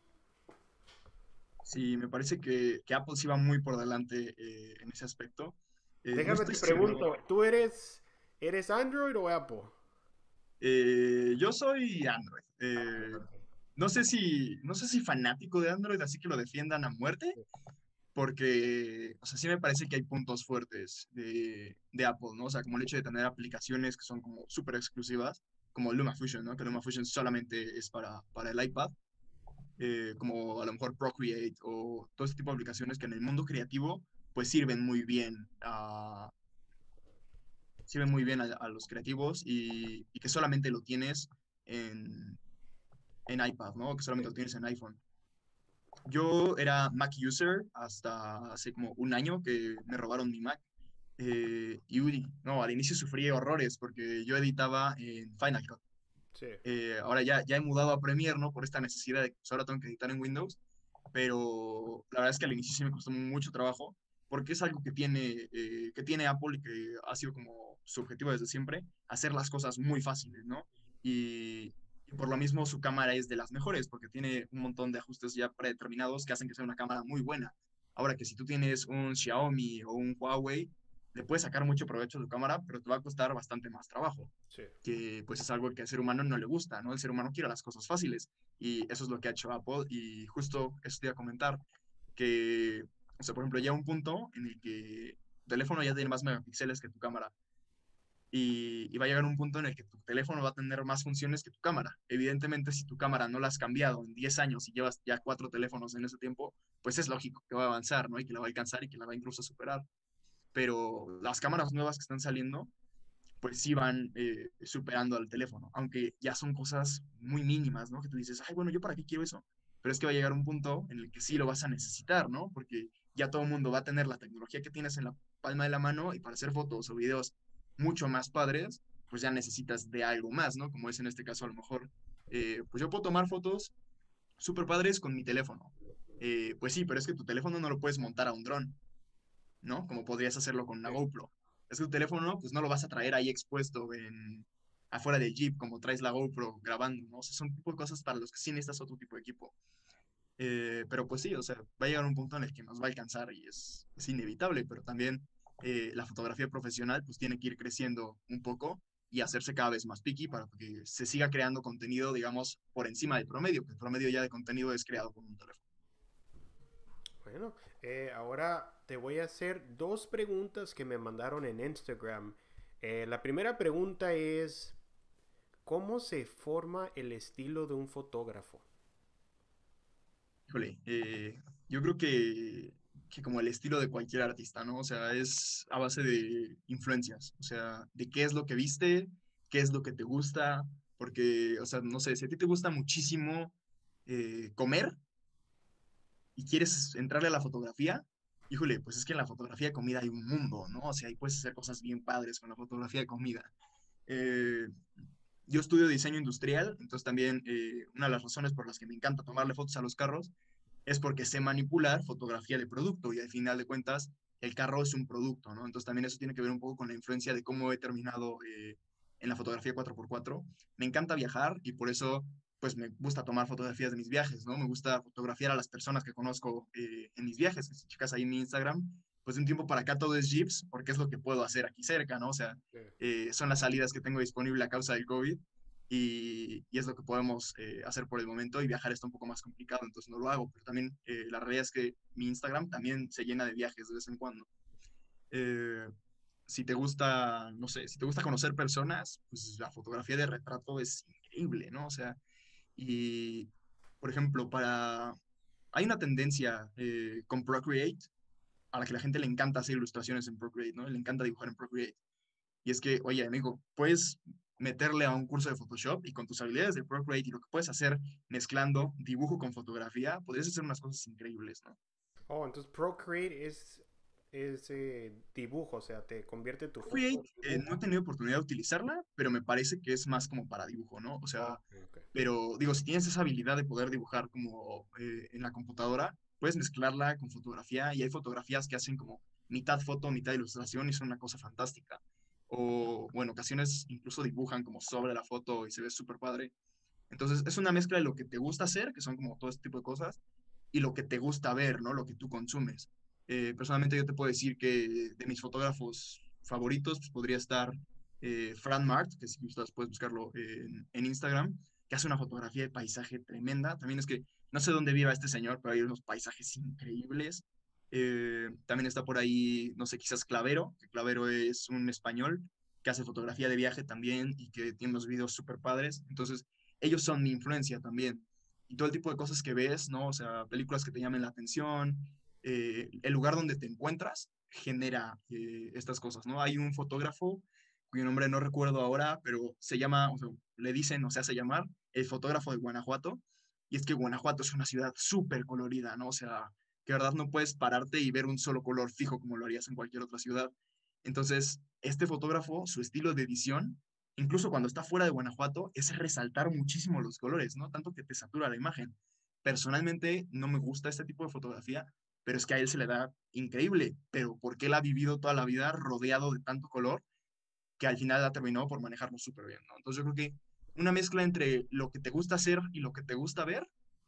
Sí, me parece que, que Apple sí va muy por delante eh, en ese aspecto. Eh, no Déjame estoy te seguro. pregunto, ¿tú eres, eres Android o Apple? Eh, yo soy Android. Android, Eh, ok. no sé si, no sé si fanático de Android, así que lo defiendan a muerte, porque, o sea, sí me parece que hay puntos fuertes de, de Apple, ¿no? O sea, como el hecho de tener aplicaciones que son como súper exclusivas, como LumaFusion, ¿no? Que LumaFusion solamente es para, para el iPad, eh, como a lo mejor Procreate o todo este tipo de aplicaciones que en el mundo creativo, pues sirven muy bien a, sirven muy bien a, a los creativos y, y que solamente lo tienes en, en iPad, ¿no? Que solamente lo tienes en iPhone. Yo era Mac user hasta hace como un año que me robaron mi Mac. Eh, y uy, no, al inicio sufrí horrores porque yo editaba en Final Cut. Sí, Eh, ahora ya, ya he mudado a Premiere, ¿no? Por esta necesidad de que pues, ahora tengo que editar en Windows, pero la verdad es que al inicio sí me costó mucho trabajo porque es algo que tiene, eh, que tiene Apple y que ha sido como su objetivo desde siempre, hacer las cosas muy fáciles, ¿no? Y, y por lo mismo su cámara es de las mejores porque tiene un montón de ajustes ya predeterminados que hacen que sea una cámara muy buena. Ahora que si tú tienes un Xiaomi o un Huawei, le puedes sacar mucho provecho a tu cámara, pero te va a costar bastante más trabajo, sí. que pues es algo que al ser humano no le gusta, ¿no? El ser humano quiere las cosas fáciles y eso es lo que ha hecho Apple y justo eso te iba a comentar, que, o sea, por ejemplo, ya un punto en el que tu teléfono ya tiene más megapíxeles que tu cámara y, y va a llegar un punto en el que tu teléfono va a tener más funciones que tu cámara. Evidentemente, si tu cámara no la has cambiado en diez años y llevas ya cuatro teléfonos en ese tiempo, pues es lógico que va a avanzar, ¿no? Y que la va a alcanzar y que la va incluso a superar. Pero las cámaras nuevas que están saliendo pues sí van eh, superando al teléfono, aunque ya son cosas muy mínimas, ¿no? Que tú dices, ay, bueno, ¿yo para qué quiero eso? Pero es que va a llegar un punto en el que sí lo vas a necesitar, ¿no? Porque ya todo el mundo va a tener la tecnología que tienes en la palma de la mano y para hacer fotos o videos mucho más padres, pues ya necesitas de algo más, ¿no? Como es en este caso a lo mejor, eh, pues yo puedo tomar fotos súper padres con mi teléfono. Eh, pues sí, pero es que tu teléfono no lo puedes montar a un dron, ¿no? Como podrías hacerlo con una Sí. GoPro. Es que tu teléfono, pues no lo vas a traer ahí expuesto en, afuera del Jeep, como traes la GoPro grabando, ¿no? O sea, son tipo de cosas para los que sí necesitas otro tipo de equipo. Eh, pero pues sí, o sea, va a llegar un punto en el que nos va a alcanzar y es, es inevitable, pero también eh, la fotografía profesional pues tiene que ir creciendo un poco y hacerse cada vez más picky para que se siga creando contenido, digamos, por encima del promedio, que el promedio ya de contenido es creado con un teléfono. Bueno, eh, ahora te voy a hacer dos preguntas que me mandaron en Instagram. Eh, la primera pregunta es, ¿cómo se forma el estilo de un fotógrafo? Híjole, eh, yo creo que, que como el estilo de cualquier artista, ¿no? O sea, es a base de influencias, o sea, de qué es lo que viste, qué es lo que te gusta, porque, o sea, no sé, si a ti te gusta muchísimo eh, comer y quieres entrarle a la fotografía, híjole, pues es que en la fotografía de comida hay un mundo, ¿no? O sea, ahí puedes hacer cosas bien padres con la fotografía de comida. Eh, yo estudio diseño industrial, entonces también eh, una de las razones por las que me encanta tomarle fotos a los carros es porque sé manipular fotografía de producto y al final de cuentas el carro es un producto, ¿no? Entonces también eso tiene que ver un poco con la influencia de cómo he terminado eh, en la fotografía cuatro por cuatro. Me encanta viajar y por eso pues me gusta tomar fotografías de mis viajes, ¿no? Me gusta fotografiar a las personas que conozco eh, en mis viajes. Si checas ahí en mi Instagram, pues de un tiempo para acá todo es Jeeps porque es lo que puedo hacer aquí cerca, ¿no? O sea, eh, son las salidas que tengo disponible a causa del COVID y, y es lo que podemos eh, hacer por el momento y viajar está un poco más complicado, entonces no lo hago, pero también eh, la realidad es que mi Instagram también se llena de viajes de vez en cuando. Eh, si te gusta, no sé, si te gusta conocer personas, pues la fotografía de retrato es increíble, ¿no? O sea, y por ejemplo, para... Hay una tendencia eh, con Procreate a la que la gente le encanta hacer ilustraciones en Procreate, ¿no? Le encanta dibujar en Procreate. Y es que, oye, amigo, puedes meterle a un curso de Photoshop y con tus habilidades de Procreate y lo que puedes hacer mezclando dibujo con fotografía, podrías hacer unas cosas increíbles, ¿no? Oh, entonces Procreate es, es eh, dibujo, o sea, te convierte tu foto Procreate en eh, no he dibujo. tenido oportunidad de utilizarla, pero me parece que es más como para dibujo, ¿no? O Oh, sea, ok, ok. pero digo, si tienes esa habilidad de poder dibujar como eh, en la computadora, puedes mezclarla con fotografía y hay fotografías que hacen como mitad foto, mitad ilustración y son una cosa fantástica. O, bueno, en ocasiones incluso dibujan como sobre la foto y se ve súper padre. Entonces, es una mezcla de lo que te gusta hacer, que son como todo este tipo de cosas, y lo que te gusta ver, ¿no? Lo que tú consumes. Eh, personalmente, yo te puedo decir que de mis fotógrafos favoritos, pues podría estar eh, Fran Mart, que si gustas puedes buscarlo en, en Instagram, que hace una fotografía de paisaje tremenda. También es que no sé dónde viva este señor, pero hay unos paisajes increíbles. Eh, también está por ahí, no sé, quizás Clavero, que Clavero es un español que hace fotografía de viaje también y que tiene unos videos súper padres. Entonces, ellos son mi influencia también. Y todo el tipo de cosas que ves, ¿no? O sea, películas que te llamen la atención, eh, el lugar donde te encuentras genera eh, estas cosas, ¿no? Hay un fotógrafo cuyo nombre no recuerdo ahora, pero se llama, o sea, le dicen o se hace llamar el fotógrafo de Guanajuato. Y es que Guanajuato es una ciudad súper colorida, ¿no? O sea, que de verdad no puedes pararte y ver un solo color fijo como lo harías en cualquier otra ciudad. Entonces, este fotógrafo, su estilo de edición incluso cuando está fuera de Guanajuato, es resaltar muchísimo los colores, ¿no? Tanto que te satura la imagen. Personalmente no me gusta este tipo de fotografía, pero es que a él se le da increíble, pero porque él ha vivido toda la vida rodeado de tanto color que al final ha terminado por manejarlo súper bien, ¿no? Entonces yo creo que una mezcla entre lo que te gusta hacer y lo que te gusta ver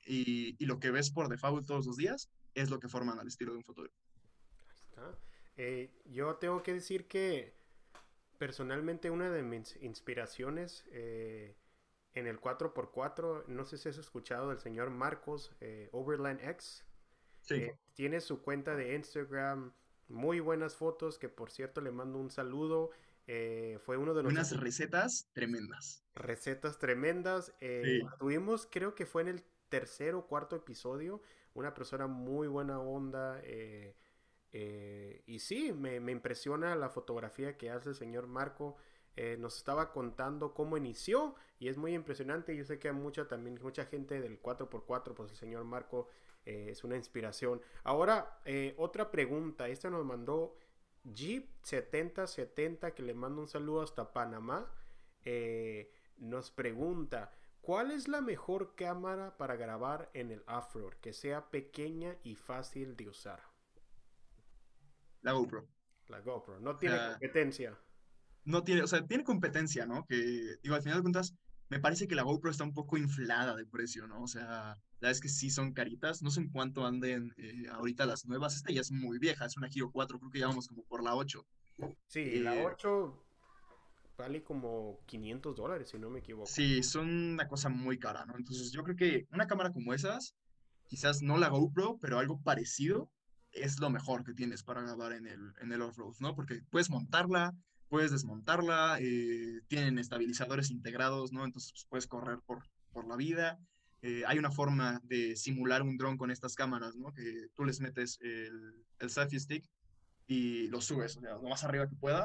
y, y lo que ves por default todos los días es lo que forman al estilo de un fotógrafo. Ahí está. Eh, yo tengo que decir que personalmente una de mis inspiraciones eh, en el cuatro por cuatro, no sé si has escuchado del señor Marcos, eh, Overland X. Sí, Eh, tiene su cuenta de Instagram, muy buenas fotos, que por cierto le mando un saludo. Eh, fue uno de nuestros unas recetas tremendas. recetas tremendas. Eh, Sí, tuvimos, creo que fue en el tercer o cuarto episodio, una persona muy buena onda. Eh, eh, y sí, me, me, impresiona la fotografía que hace el señor Marco. Eh, nos estaba contando cómo inició y es muy impresionante. Yo sé que hay mucha también mucha gente del cuatro por cuatro, pues el señor Marco eh, es una inspiración. Ahora, eh, otra pregunta. Esta nos mandó Jeep setenta setenta, que le mando un saludo hasta Panamá. Eh, nos pregunta, ¿cuál es la mejor cámara para grabar en el off-road? Que sea pequeña y fácil de usar. la GoPro. La GoPro. No O tiene sea, competencia. no tiene, o sea, tiene competencia, ¿no? Que, digo, al final de cuentas, me parece que la GoPro está un poco inflada de precio, ¿no? O sea, la verdad es que sí son caritas, no sé en cuánto anden eh, ahorita las nuevas, esta ya es muy vieja, es una Hero cuatro, creo que ya vamos como por la ocho. Sí, la Eh, ocho vale como quinientos dólares, si no me equivoco. sí, son una cosa muy cara, ¿no? Entonces yo creo que una cámara como esas, quizás no la GoPro, pero algo parecido, es lo mejor que tienes para grabar en el, en el off-road, ¿no? Porque puedes montarla, puedes desmontarla, eh, tienen estabilizadores integrados, ¿no? Entonces pues, puedes correr por, por la vida. Eh, hay una forma de simular un dron con estas cámaras, ¿no? Que tú les metes el, el selfie stick y lo subes, o sea, lo más arriba que puedas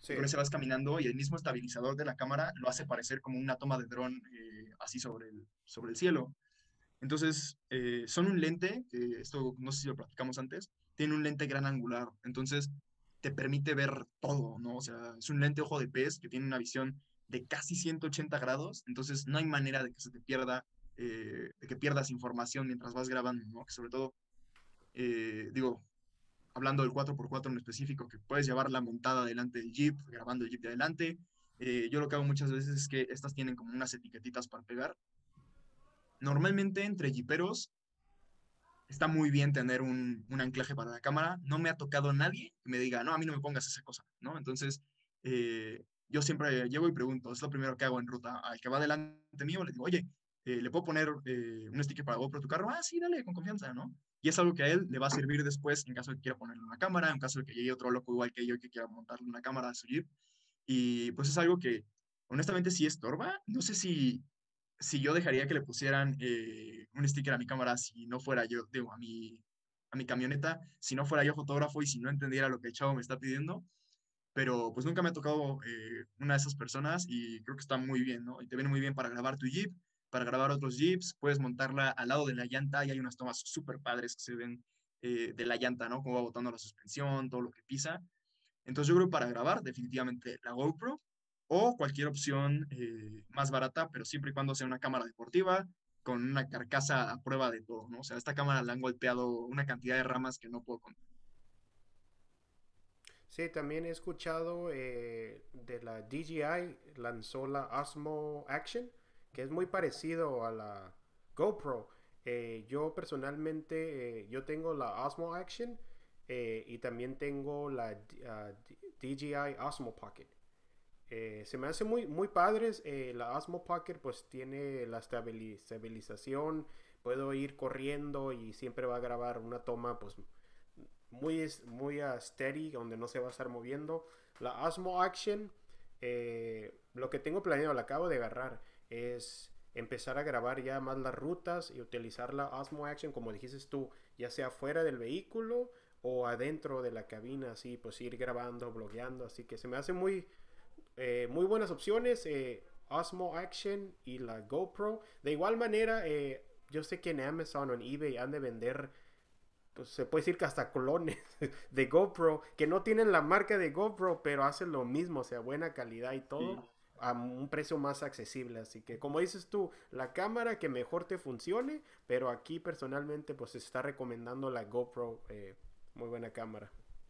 Sí. y con ese vas caminando y el mismo estabilizador de la cámara lo hace parecer como una toma de dron eh, así sobre el, sobre el cielo. Entonces, eh, son un lente, que esto no sé si lo platicamos antes, tiene un lente gran angular, entonces te permite ver todo, ¿no? O sea, es un lente ojo de pez que tiene una visión de casi ciento ochenta grados, entonces no hay manera de que se te pierda, eh, de que pierdas información mientras vas grabando, ¿no? Que sobre todo, eh, digo, hablando del cuatro por cuatro en específico, que puedes llevar la montada delante del Jeep, grabando el Jeep de adelante. Eh, yo lo que hago muchas veces es que estas tienen como unas etiquetitas para pegar. Normalmente entre Jeeperos está muy bien tener un, un anclaje para la cámara. No me ha tocado nadie que me diga, no, a mí no me pongas esa cosa, ¿no? Entonces, eh, yo siempre llego y pregunto, es lo primero que hago en ruta. Al que va delante mío le digo, oye, eh, ¿le puedo poner eh, un sticker para GoPro a tu carro? Ah, sí, dale, con confianza, ¿no? Y es algo que a él le va a servir después en caso de que quiera ponerle una cámara, en caso de que llegue otro loco igual que yo que quiera montarle una cámara a su Jeep. Y pues es algo que honestamente sí estorba. No sé si, si yo dejaría que le pusieran eh, un sticker a mi cámara si no fuera yo, digo, a mi, a mi camioneta, si no fuera yo fotógrafo y si no entendiera lo que el chavo me está pidiendo. Pero pues nunca me ha tocado eh, una de esas personas y creo que está muy bien, ¿no? Y te viene muy bien para grabar tu Jeep, para grabar otros Jeeps, puedes montarla al lado de la llanta y hay unas tomas súper padres que se ven eh, de la llanta, ¿no? Cómo va botando la suspensión, todo lo que pisa. Entonces yo creo para grabar definitivamente la GoPro o cualquier opción eh, más barata, pero siempre y cuando sea una cámara deportiva con una carcasa a prueba de todo, ¿no? O sea, esta cámara la han golpeado una cantidad de ramas que no puedo contar. Sí, también he escuchado eh, de la D J I, lanzó la Osmo Action, que es muy parecido a la GoPro. Eh, yo personalmente, eh, yo tengo la Osmo Action eh, y también tengo la uh, D J I Osmo Pocket. Eh, se me hace muy, muy padres. Eh, la Osmo Pocket pues tiene la estabilización. Puedo ir corriendo y siempre va a grabar una toma pues muy, muy uh, steady, donde no se va a estar moviendo. La Osmo Action, eh, lo que tengo planeado, la acabo de agarrar, es empezar a grabar ya más las rutas y utilizar la Osmo Action, como dijiste tú, ya sea fuera del vehículo o adentro de la cabina, así pues ir grabando, blogueando, así que se me hace muy, eh, muy buenas opciones. Eh, Osmo Action y la GoPro. De igual manera, eh, yo sé que en Amazon o en eBay han de vender, pues se puede decir que hasta clones de GoPro, que no tienen la marca de GoPro, pero hacen lo mismo, o sea, buena calidad y Y todo, a un precio más accesible. Así que, como dices tú, la cámara que mejor te funcione, pero aquí personalmente, pues se está recomendando la GoPro, eh, muy buena cámara.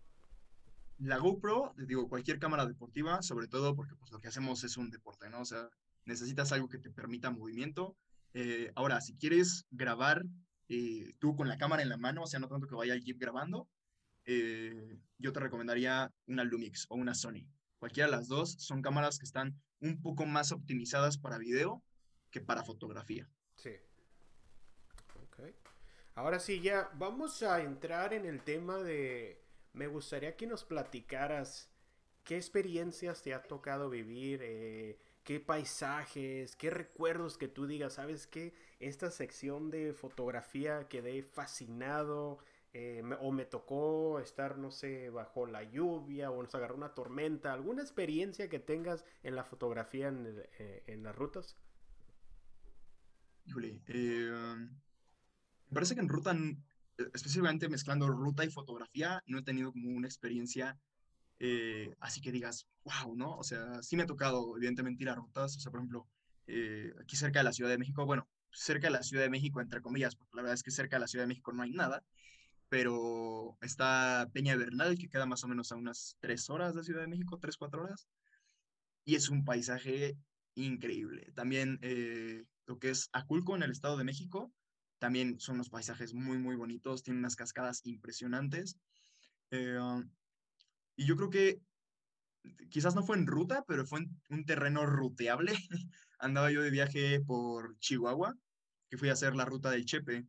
la GoPro, digo, cualquier cámara deportiva, sobre todo porque pues lo que hacemos es un deporte, ¿no? O sea, necesitas algo que te permita movimiento. Eh, ahora, si quieres grabar eh, tú con la cámara en la mano, o sea, no tanto que vaya el Jeep grabando, eh, yo te recomendaría una Lumix o una Sony. Cualquiera de las dos son cámaras que están un poco más optimizadas para video que para fotografía. Sí, ok. Ahora sí, ya vamos a entrar en el tema de... Me gustaría que nos platicaras qué experiencias te ha tocado vivir, eh, qué paisajes, qué recuerdos que tú digas, ¿sabes qué? Esta sección de fotografía quedé fascinado, eh, me- o me tocó estar, no sé, bajo la lluvia o nos agarró una tormenta, alguna experiencia que tengas en la fotografía en, el- eh, en las rutas. Híjole, eh, me parece que en ruta, n- específicamente mezclando ruta y fotografía, no he tenido como una experiencia eh, así que digas, wow, ¿no? O sea, sí me ha tocado, evidentemente, ir a rutas, o sea, por ejemplo, eh, aquí cerca de la Ciudad de México, bueno, cerca de la Ciudad de México, entre comillas, porque la verdad es que cerca de la Ciudad de México no hay nada, pero está Peña Bernal, que queda más o menos a unas tres horas de Ciudad de México, tres, cuatro horas, y es un paisaje increíble. También eh, lo que es Aculco en el Estado de México, también son unos paisajes muy, muy bonitos, tienen unas cascadas impresionantes. Eh, y yo creo que quizás no fue en ruta, pero fue en un terreno ruteable. Andaba yo de viaje por Chihuahua, que fui a hacer la ruta del Chepe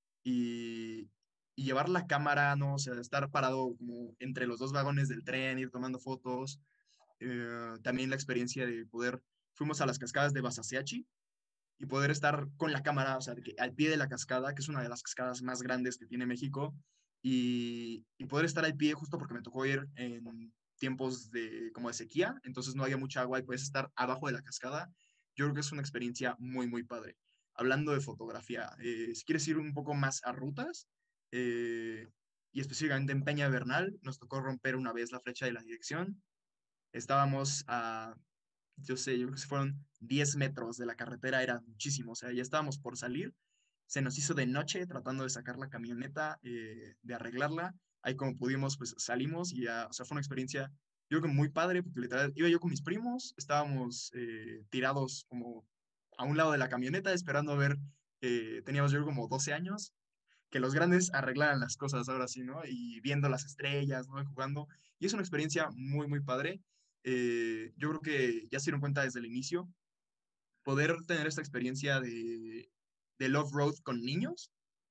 y, y llevar la cámara, ¿no? O sea, estar parado como entre los dos vagones del tren, ir tomando fotos. Eh, también la experiencia de poder, fuimos a las cascadas de Basaseachi y poder estar con la cámara, o sea, de que al pie de la cascada, que es una de las cascadas más grandes que tiene México, y, y poder estar al pie justo porque me tocó ir en tiempos de, como de sequía, entonces no había mucha agua y puedes estar abajo de la cascada. Yo creo que es una experiencia muy, muy padre. Hablando de fotografía, eh, si quieres ir un poco más a rutas, eh, y específicamente en Peña Bernal, nos tocó romper una vez la flecha de la dirección. Estábamos a, yo sé, yo creo que se fueron diez metros de la carretera, era muchísimo, o sea, ya estábamos por salir, se nos hizo de noche tratando de sacar la camioneta, eh, de arreglarla, ahí como pudimos, pues salimos y ya, o sea, fue una experiencia, yo creo que muy padre, porque literal, iba yo con mis primos, estábamos eh, tirados como a un lado de la camioneta, esperando a ver, eh, teníamos yo creo como doce años, que los grandes arreglaran las cosas ahora sí, ¿no? Y viendo las estrellas, ¿no? Y jugando. Y es una experiencia muy, muy padre. Eh, yo creo que ya se dieron cuenta desde el inicio, poder tener esta experiencia de, de off-road con niños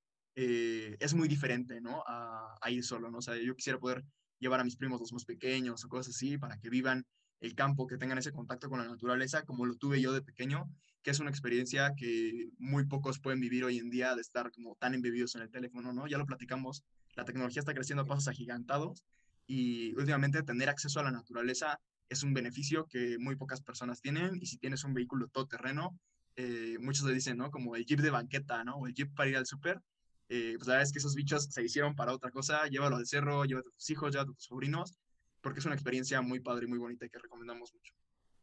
eh, es muy diferente, ¿no? A, a ir solo, ¿no? O sea, yo quisiera poder llevar a mis primos los más pequeños o cosas así para que vivan el campo, que tengan ese contacto con la naturaleza como lo tuve yo de pequeño, que es una experiencia que muy pocos pueden vivir hoy en día de estar como tan embebidos en el teléfono, ¿no? Ya lo platicamos, la tecnología está creciendo a pasos agigantados y últimamente tener acceso a la naturaleza es un beneficio que muy pocas personas tienen y si tienes un vehículo todoterreno, eh, muchos le dicen, ¿no? Como el jeep de banqueta, ¿no? O el jeep para ir al súper, eh, pues la verdad es que esos bichos se hicieron para otra cosa, llévalo al cerro, llévate a tus hijos, llévate a tus sobrinos, porque es una experiencia muy padre y muy bonita y que recomendamos mucho.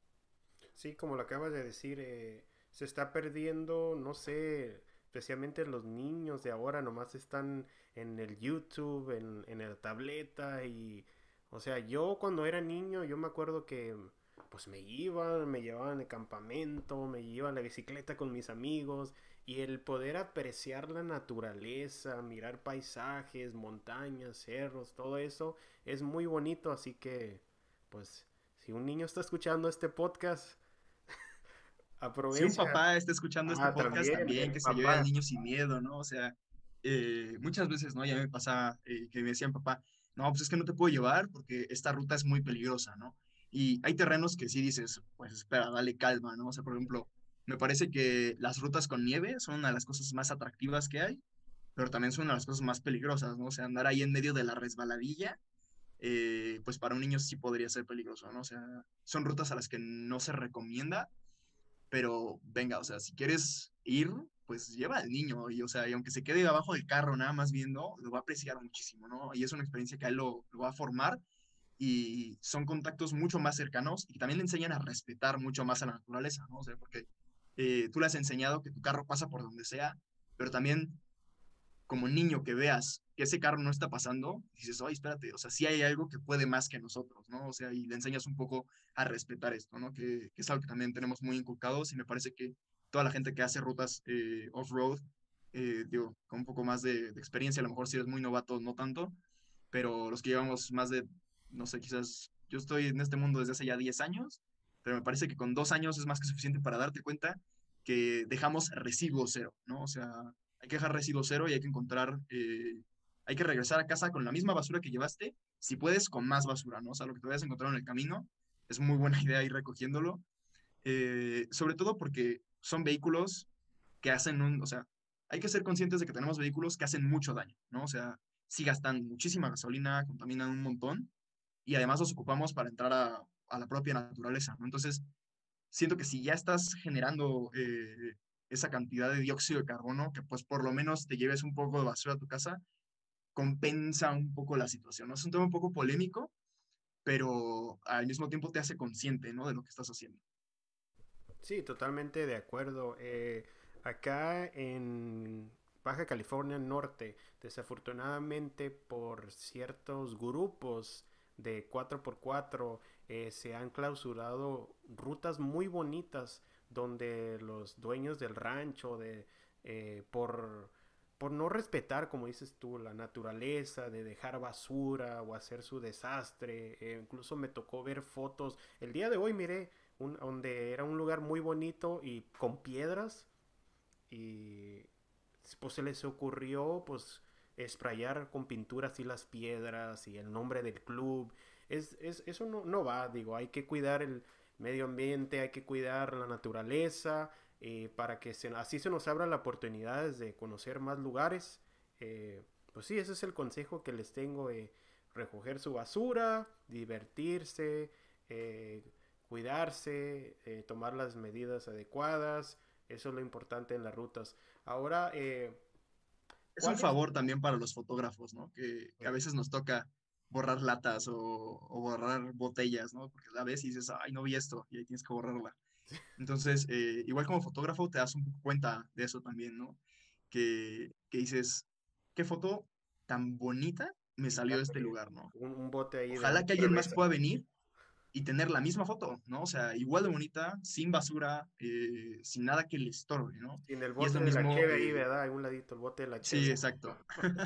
Sí, como lo acabas de decir, eh, se está perdiendo, no sé, especialmente los niños de ahora nomás están en el YouTube, en, en la tableta y, o sea, yo cuando era niño, yo me acuerdo que pues me iban, me llevaban de campamento, me iban en la bicicleta con mis amigos y el poder apreciar la naturaleza, mirar paisajes, montañas, cerros, todo eso es muy bonito, así que pues si un niño está escuchando este podcast, Si un aprovecha. papá está escuchando este Ah, podcast, también, también el que se lleve al papá. niño sin miedo, ¿no? O sea, eh, muchas veces, ¿no? Ya me pasa eh, que me decían, papá, no, pues es que no te puedo llevar porque esta ruta es muy peligrosa, ¿no? Y hay terrenos que sí dices, pues espera, dale calma, ¿no? O sea, por ejemplo, me parece que las rutas con nieve son una de las cosas más atractivas que hay, pero también son una de las cosas más peligrosas, ¿no? O sea, andar ahí en medio de la resbaladilla, eh, pues para un niño sí podría ser peligroso, ¿no? O sea, son rutas a las que no se recomienda, pero venga, o sea, si quieres ir, pues lleva al niño, y o sea, y aunque se quede abajo del carro nada más viendo, lo va a apreciar muchísimo, ¿no? Y es una experiencia que a él lo, lo va a formar y son contactos mucho más cercanos y que también le enseñan a respetar mucho más a la naturaleza, ¿no? O sea, porque eh, tú le has enseñado que tu carro pasa por donde sea, pero también como niño que veas que ese carro no está pasando, dices, oye, espérate, o sea, sí hay algo que puede más que nosotros, ¿no? O sea, y le enseñas un poco a respetar esto, ¿no? Que, que es algo que también tenemos muy inculcados y me parece que toda la gente que hace rutas eh, off-road, eh, digo, con un poco más de, de experiencia, a lo mejor si eres muy novato, no tanto, pero los que llevamos más de, no sé, quizás yo estoy en este mundo desde hace ya diez años, pero me parece que con dos años es más que suficiente para darte cuenta que dejamos residuo cero, ¿no? O sea, hay que dejar residuo cero y hay que encontrar, eh, hay que regresar a casa con la misma basura que llevaste, si puedes, con más basura, ¿no? O sea, lo que te vayas a encontrar en el camino, es muy buena idea ir recogiéndolo, eh, sobre todo porque son vehículos que hacen un, o sea, hay que ser conscientes de que tenemos vehículos que hacen mucho daño, ¿no? O sea, sí gastan muchísima gasolina, contaminan un montón y además los ocupamos para entrar a, a la propia naturaleza, ¿no? Entonces, siento que si ya estás generando eh, esa cantidad de dióxido de carbono, que pues por lo menos te lleves un poco de basura a tu casa, compensa un poco la situación, ¿no? Es un tema un poco polémico, pero al mismo tiempo te hace consciente, ¿no? De lo que estás haciendo. Sí, totalmente de acuerdo. Eh, acá en Baja California Norte, desafortunadamente por ciertos grupos de cuatro por cuatro eh, se han clausurado rutas muy bonitas donde los dueños del rancho de eh, por por no respetar, como dices tú, la naturaleza, de dejar basura o hacer su desastre. Eh, incluso me tocó ver fotos. El día de hoy miré un, donde era un lugar muy bonito y con piedras y pues se les ocurrió pues sprayar con pintura así las piedras y el nombre del club. Es, es, eso no, no va, digo, hay que cuidar el medio ambiente, hay que cuidar la naturaleza eh, para que se, así se nos abran las oportunidades de conocer más lugares. Eh, pues sí, ese es el consejo que les tengo. Eh, recoger su basura, divertirse, eh, cuidarse, eh, tomar las medidas adecuadas. Eso es lo importante en las rutas. Ahora, eh, Es un ¿cuál es? favor también para los fotógrafos, ¿no? Que, que a veces nos toca borrar latas o, o borrar botellas, ¿no? Porque la ves y dices, ay, no vi esto, y ahí tienes que borrarla. Entonces, eh, igual como fotógrafo te das un poco cuenta de eso también, ¿no? Que, que dices, ¿qué foto tan bonita me Y salió de sale este lugar, ¿no? un, un bote ahí de Ojalá una que alguien más cerveza. pueda venir y tener la misma foto, ¿no? O sea, igual de bonita, sin basura, eh, sin nada que le estorbe, ¿no? Sin el Y es bote lo de la mismo, cheve ahí, eh, ¿verdad? En un ladito, el bote de la cheve. sí, exacto.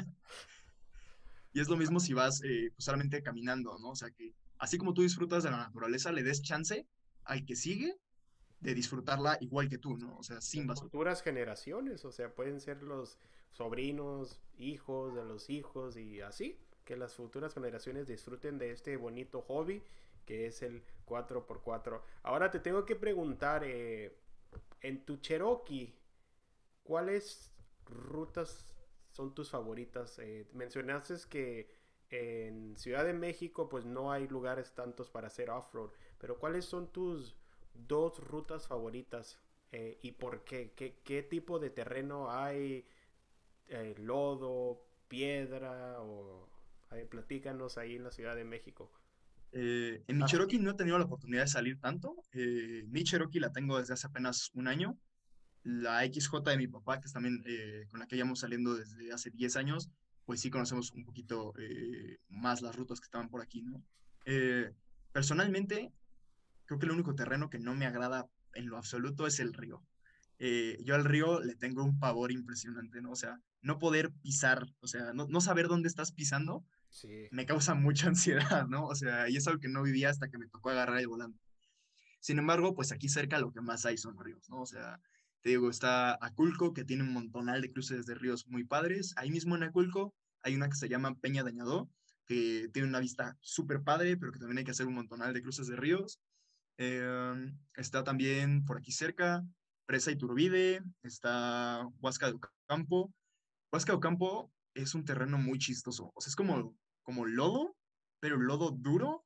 Y es lo mismo si vas eh, pues solamente caminando, ¿no? O sea, que así como tú disfrutas de la naturaleza, le des chance al que sigue de disfrutarla igual que tú, ¿no? O sea, sin Las basura. futuras generaciones, o sea, pueden ser los sobrinos, hijos de los hijos y así, que las futuras generaciones disfruten de este bonito hobby que es el cuatro por cuatro. Ahora te tengo que preguntar, eh, en tu Cherokee, ¿cuáles rutas son tus favoritas? Eh, mencionaste que en Ciudad de México pues no hay lugares tantos para hacer off-road, pero ¿cuáles son tus dos rutas favoritas? Eh, ¿y por qué? qué? ¿Qué tipo de terreno hay? Eh, ¿Lodo, piedra? O, eh, platícanos ahí en la Ciudad de México. Eh, en mi Así. Cherokee no he tenido la oportunidad de salir tanto. Eh, mi Cherokee la tengo desde hace apenas un año. La X J de mi papá, que es también eh, con la que llevamos saliendo desde hace diez años, pues sí conocemos un poquito eh, más las rutas que estaban por aquí, ¿no? Eh, Personalmente, creo que el único terreno que no me agrada en lo absoluto es el río. Eh, yo al río le tengo un pavor impresionante, ¿no? O sea, no poder pisar, o sea, no, no saber dónde estás pisando, Sí. me causa mucha ansiedad, ¿no? O sea, y es algo que no vivía hasta que me tocó agarrar el volante. Sin embargo, pues aquí cerca lo que más hay son ríos, ¿no? O sea, te digo, está Aculco, que tiene un montonal de cruces de ríos muy padres. Ahí mismo en Aculco hay una que se llama Peña de Añadó, que tiene una vista súper padre, pero que también hay que hacer un montonal de cruces de ríos. Eh, Está también por aquí cerca Presa Iturbide, está Huasca de Ocampo. Huasca de Ocampo es un terreno muy chistoso, o sea, es como, como lodo, pero lodo duro,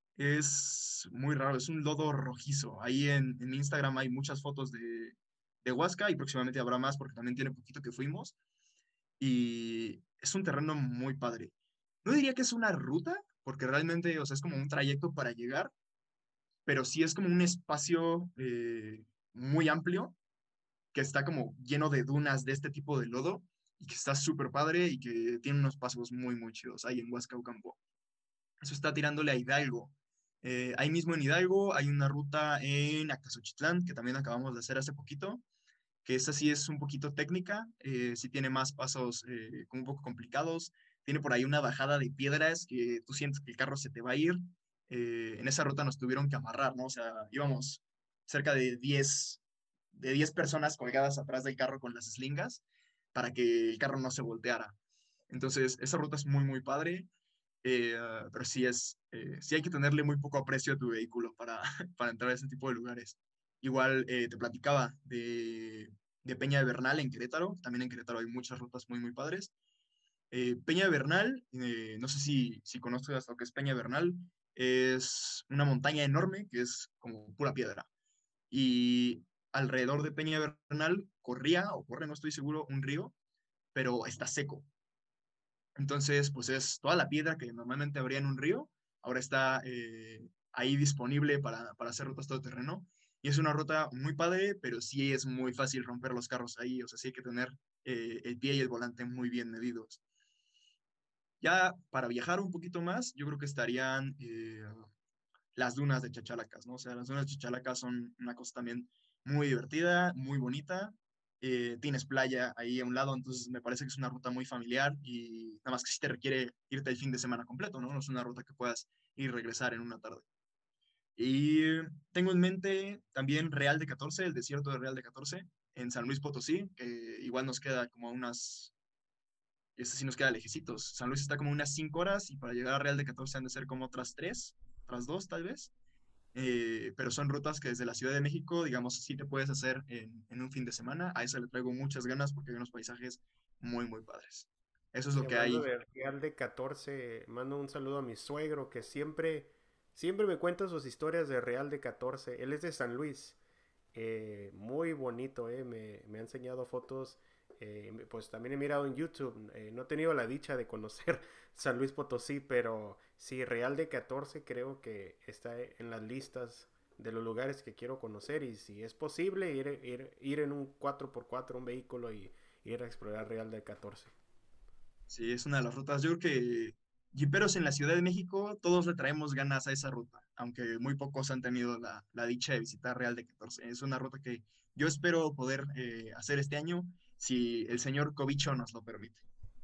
es muy raro, es un lodo rojizo. Ahí en, en Instagram hay muchas fotos de, de Huasca y próximamente habrá más porque también tiene poquito que fuimos. Y es un terreno muy padre. No diría que es una ruta, porque realmente, o sea, es como un trayecto para llegar, pero sí es como un espacio eh, muy amplio que está como lleno de dunas de este tipo de lodo y que está súper padre y que tiene unos pasos muy, muy chidos ahí en Huasca Ocampo. Eso está tirándole a Hidalgo. Eh, ahí mismo en Hidalgo hay una ruta en Acasochitlán que también acabamos de hacer hace poquito, que esa sí es un poquito técnica, eh, sí tiene más pasos eh, como un poco complicados, tiene por ahí una bajada de piedras que tú sientes que el carro se te va a ir. Eh, en esa ruta nos tuvieron que amarrar, ¿no? O sea, íbamos cerca de diez de diez personas colgadas atrás del carro con las slingas para que el carro no se volteara. Entonces, esa ruta es muy, muy padre. Eh, pero sí es, eh, sí hay que tenerle muy poco aprecio a tu vehículo para, para entrar a ese tipo de lugares. Igual eh, te platicaba de, de Peña de Bernal en Querétaro, también en Querétaro hay muchas rutas muy, muy padres. Eh, Peña de Bernal, eh, no sé si, si conoces lo que es Peña de Bernal, es una montaña enorme que es como pura piedra. Y alrededor de Peña de Bernal corría, o corre, no estoy seguro, un río, pero está seco. Entonces, pues es toda la piedra que normalmente habría en un río, ahora está eh, ahí disponible para, para hacer rutas todoterreno. Y es una ruta muy padre, pero sí es muy fácil romper los carros ahí, o sea, sí hay que tener eh, el pie y el volante muy bien medidos. Ya para viajar un poquito más, yo creo que estarían eh, las dunas de Chachalacas, ¿no? O sea, las dunas de Chachalacas son una cosa también muy divertida, muy bonita. Eh, tienes playa ahí a un lado, entonces me parece que es una ruta muy familiar y nada más que si te requiere irte el fin de semana completo, ¿no? No es una ruta que puedas ir y regresar en una tarde. Y tengo en mente también Real de catorce, el desierto de Real de catorce, en San Luis Potosí, que igual nos queda como unas, este sí nos queda lejecitos. San Luis está como unas cinco horas y para llegar a Real de catorce han de ser como otras tres, otras dos tal vez. Eh, pero son rutas que desde la Ciudad de México, digamos, sí te puedes hacer en, en un fin de semana. A eso le traigo muchas ganas porque hay unos paisajes muy, muy padres. Eso es Sí, lo que hablando hay. del Real de catorce, mando un saludo a mi suegro que siempre, siempre me cuenta sus historias de Real de catorce. Él es de San Luis. Eh, muy bonito, eh. Me, me ha enseñado fotos. Eh, pues también he mirado en YouTube. Eh, no he tenido la dicha de conocer San Luis Potosí, pero sí, Real de catorce creo que está en las listas de los lugares que quiero conocer. Y si es posible, ir, ir, ir en un cuatro por cuatro, un vehículo y ir a explorar Real de catorce. Sí, es una de las rutas. Yo creo que jiperos en la Ciudad de México, todos le traemos ganas a esa ruta, aunque muy pocos han tenido la, la dicha de visitar Real de catorce. Es una ruta que yo espero poder eh, hacer este año, si el señor Covicho nos lo permite.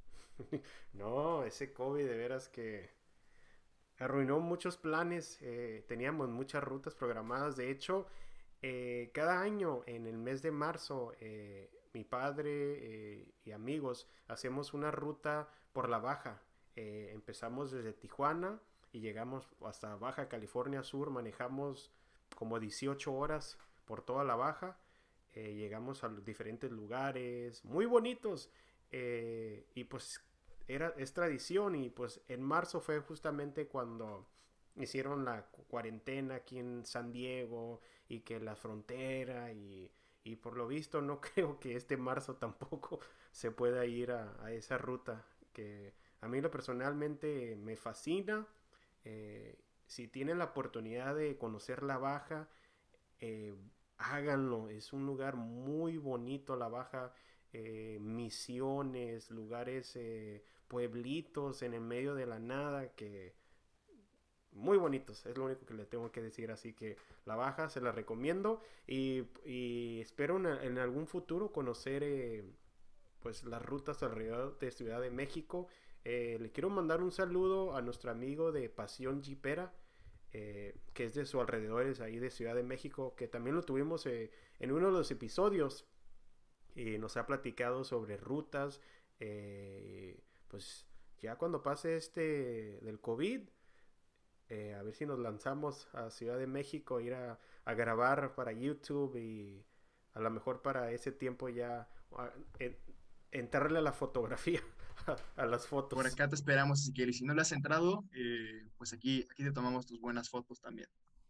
No, ese COVID de veras que arruinó muchos planes. Eh, teníamos muchas rutas programadas. De hecho, eh, cada año en el mes de marzo, eh, mi padre eh, y amigos hacemos una ruta por la Baja. Eh, empezamos desde Tijuana y llegamos hasta Baja California Sur. Manejamos como dieciocho horas por toda la Baja. Eh, llegamos a los diferentes lugares muy bonitos. Eh, y pues era, es tradición y pues en marzo fue justamente cuando hicieron la cuarentena aquí en San Diego y que la frontera y, y por lo visto no creo que este marzo tampoco se pueda ir a, a esa ruta que a mí lo personalmente me fascina. Eh, si tienen la oportunidad de conocer la Baja, eh, háganlo. Es un lugar muy bonito, la Baja. Eh, misiones, lugares, eh, pueblitos en el medio de la nada que muy bonitos, es lo único que le tengo que decir, así que la Baja se la recomiendo y, y espero en, en, algún futuro conocer eh, pues las rutas alrededor de Ciudad de México. Eh, le quiero mandar un saludo a nuestro amigo de Pasión Jeepera, eh, que es de sus alrededores ahí de Ciudad de México, que también lo tuvimos eh, en uno de los episodios y nos ha platicado sobre rutas. Eh, pues ya cuando pase este del COVID, eh, a ver si nos lanzamos a Ciudad de México, ir a, a grabar para YouTube y a lo mejor para ese tiempo ya a, en, entrarle a la fotografía, a, a las Por fotos. acá te esperamos si quieres. Si no le has entrado, eh, pues aquí, aquí te tomamos tus buenas fotos también.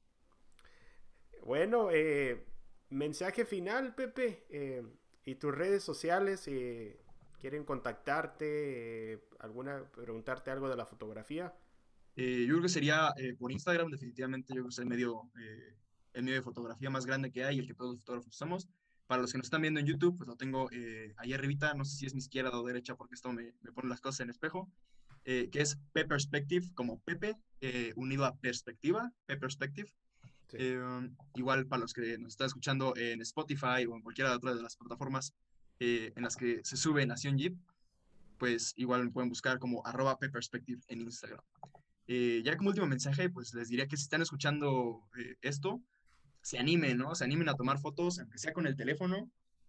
Bueno, eh, mensaje final, Pepe, eh, y tus redes sociales, eh, quieren contactarte, eh, alguna, preguntarte algo de la fotografía. Eh, yo creo que sería eh, por Instagram, definitivamente, yo creo que es el medio, eh, el medio de fotografía más grande que hay, el que todos los fotógrafos usamos. Para los que nos están viendo en YouTube, pues lo tengo eh, ahí arribita, no sé si es mi izquierda o derecha, porque esto me, me pone las cosas en espejo, eh, que es P Perspective, como Pepe, eh, unido a perspectiva, P Perspective. Sí. Eh, igual para los que nos están escuchando en Spotify o en cualquiera de otras de las plataformas eh, en las que se sube Nación Jeep, pues igual me pueden buscar como arroba P Perspective en Instagram. Eh, ya como último mensaje, pues les diría que si están escuchando eh, esto, se animen, ¿no? Se animen a tomar fotos, aunque sea con el teléfono,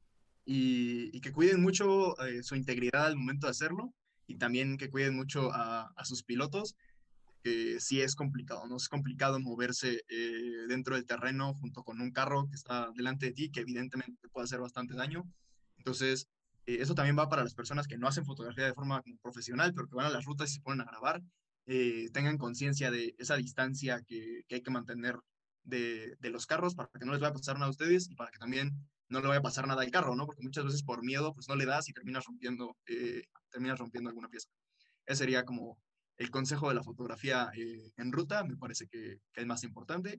y, y que cuiden mucho eh, su integridad al momento de hacerlo, y también que cuiden mucho a, a sus pilotos, que sí es complicado, ¿no? Es complicado moverse eh, dentro del terreno junto con un carro que está delante de ti, que evidentemente te puede hacer bastante daño. Entonces, eh, eso también va para las personas que no hacen fotografía de forma como profesional, pero que van a las rutas y se ponen a grabar, eh, tengan conciencia de esa distancia que, que hay que mantener de, de, los carros para que no les vaya a pasar nada a ustedes y para que también no le vaya a pasar nada al carro, ¿no? Porque muchas veces por miedo, pues no le das y terminas rompiendo, eh, terminas rompiendo alguna pieza. Ese sería como el consejo de la fotografía eh, en ruta, me parece que, que, es más importante.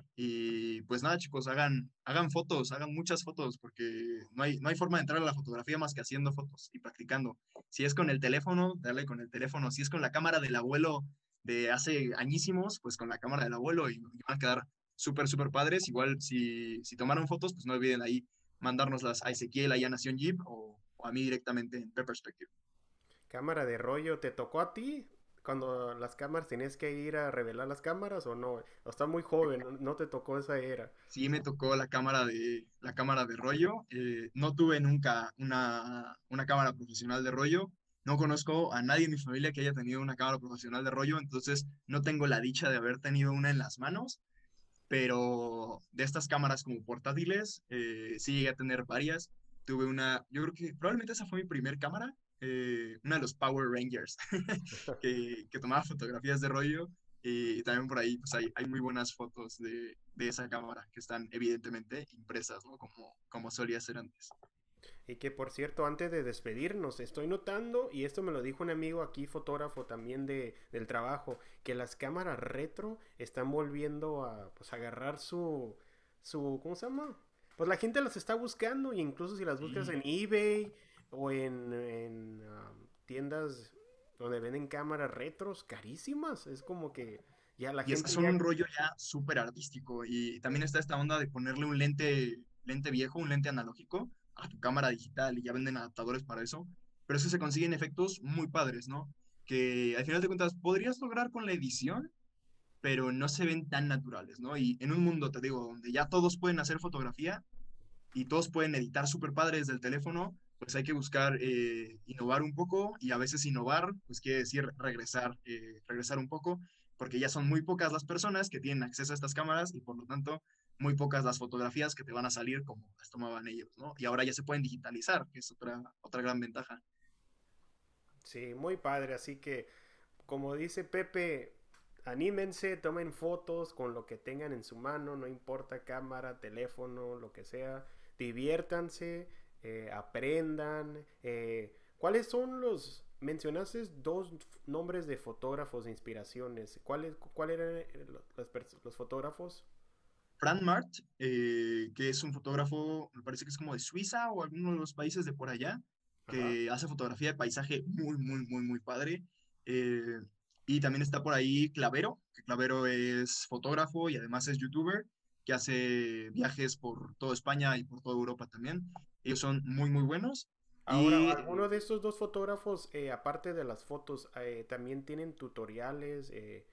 Y pues nada, chicos, hagan, hagan fotos, hagan muchas fotos, porque no hay, no hay forma de entrar a la fotografía más que haciendo fotos y practicando. Si es con el teléfono, dale con el teléfono. Si es con la cámara del abuelo de hace añísimos, pues con la cámara del abuelo y, y van a quedar súper, súper padres. Igual si, si tomaron fotos, pues no olviden ahí mandárnoslas a Ezequiel, ahí a Nación Jeep o, o a mí directamente en Perspective. Cámara de rollo, ¿te tocó a ti? Cuando las cámaras tenías que ir a revelar las cámaras o no, o está muy joven, no, no te tocó esa era. Sí me tocó la cámara de, la cámara de rollo. Eh, no tuve nunca una, una cámara profesional de rollo. No conozco a nadie en mi familia que haya tenido una cámara profesional de rollo, entonces no tengo la dicha de haber tenido una en las manos, pero de estas cámaras como portátiles, eh, sí llegué a tener varias. Tuve una, yo creo que probablemente esa fue mi primer cámara. eh, uno de los Power Rangers que, que tomaba fotografías de rollo. Y también por ahí pues hay, hay muy buenas fotos de, de esa cámara que están evidentemente impresas, ¿no? Como, como solía ser antes. Y que por cierto, antes de despedirnos, estoy notando, y esto me lo dijo un amigo aquí, fotógrafo también de, del trabajo, que las cámaras retro están volviendo a pues agarrar su, su, ¿cómo se llama? Pues la gente las está buscando, y incluso si las buscas Sí. en eBay o en, en um, tiendas donde venden cámaras retros carísimas, es como que ya la Y es que gente son ya... un rollo ya súper artístico. Y también está esta onda de ponerle un lente, lente viejo, un lente analógico a tu cámara digital y ya venden adaptadores para eso. Pero eso se consiguen efectos muy padres, ¿no? Que al final de cuentas podrías lograr con la edición, pero no se ven tan naturales, ¿no? Y en un mundo, te digo, donde ya todos pueden hacer fotografía y todos pueden editar súper padre desde el teléfono, pues hay que buscar eh, innovar un poco y a veces innovar, pues quiere decir regresar, eh, regresar un poco, porque ya son muy pocas las personas que tienen acceso a estas cámaras y por lo tanto muy pocas las fotografías que te van a salir como las tomaban ellos, ¿no? Y ahora ya se pueden digitalizar, que es otra, otra gran ventaja. Sí, muy padre, así que como dice Pepe, anímense, tomen fotos con lo que tengan en su mano, no importa cámara, teléfono, lo que sea, diviértanse, eh, aprendan. Eh, ¿Cuáles son los, mencionaste dos nombres de fotógrafos de inspiraciones? ¿Cuáles, cuál eran los, los fotógrafos? Fran Mart, eh, que es un fotógrafo, me parece que es como de Suiza o alguno de los países de por allá, Ajá. que hace fotografía de paisaje muy, muy, muy, muy padre. Eh, y también está por ahí Clavero, que Clavero es fotógrafo y además es youtuber, que hace viajes por toda España y por toda Europa también. Ellos son muy, muy buenos. Ahora, Y ¿alguno eh, de estos dos fotógrafos, eh, aparte de las fotos, eh, también tienen tutoriales eh,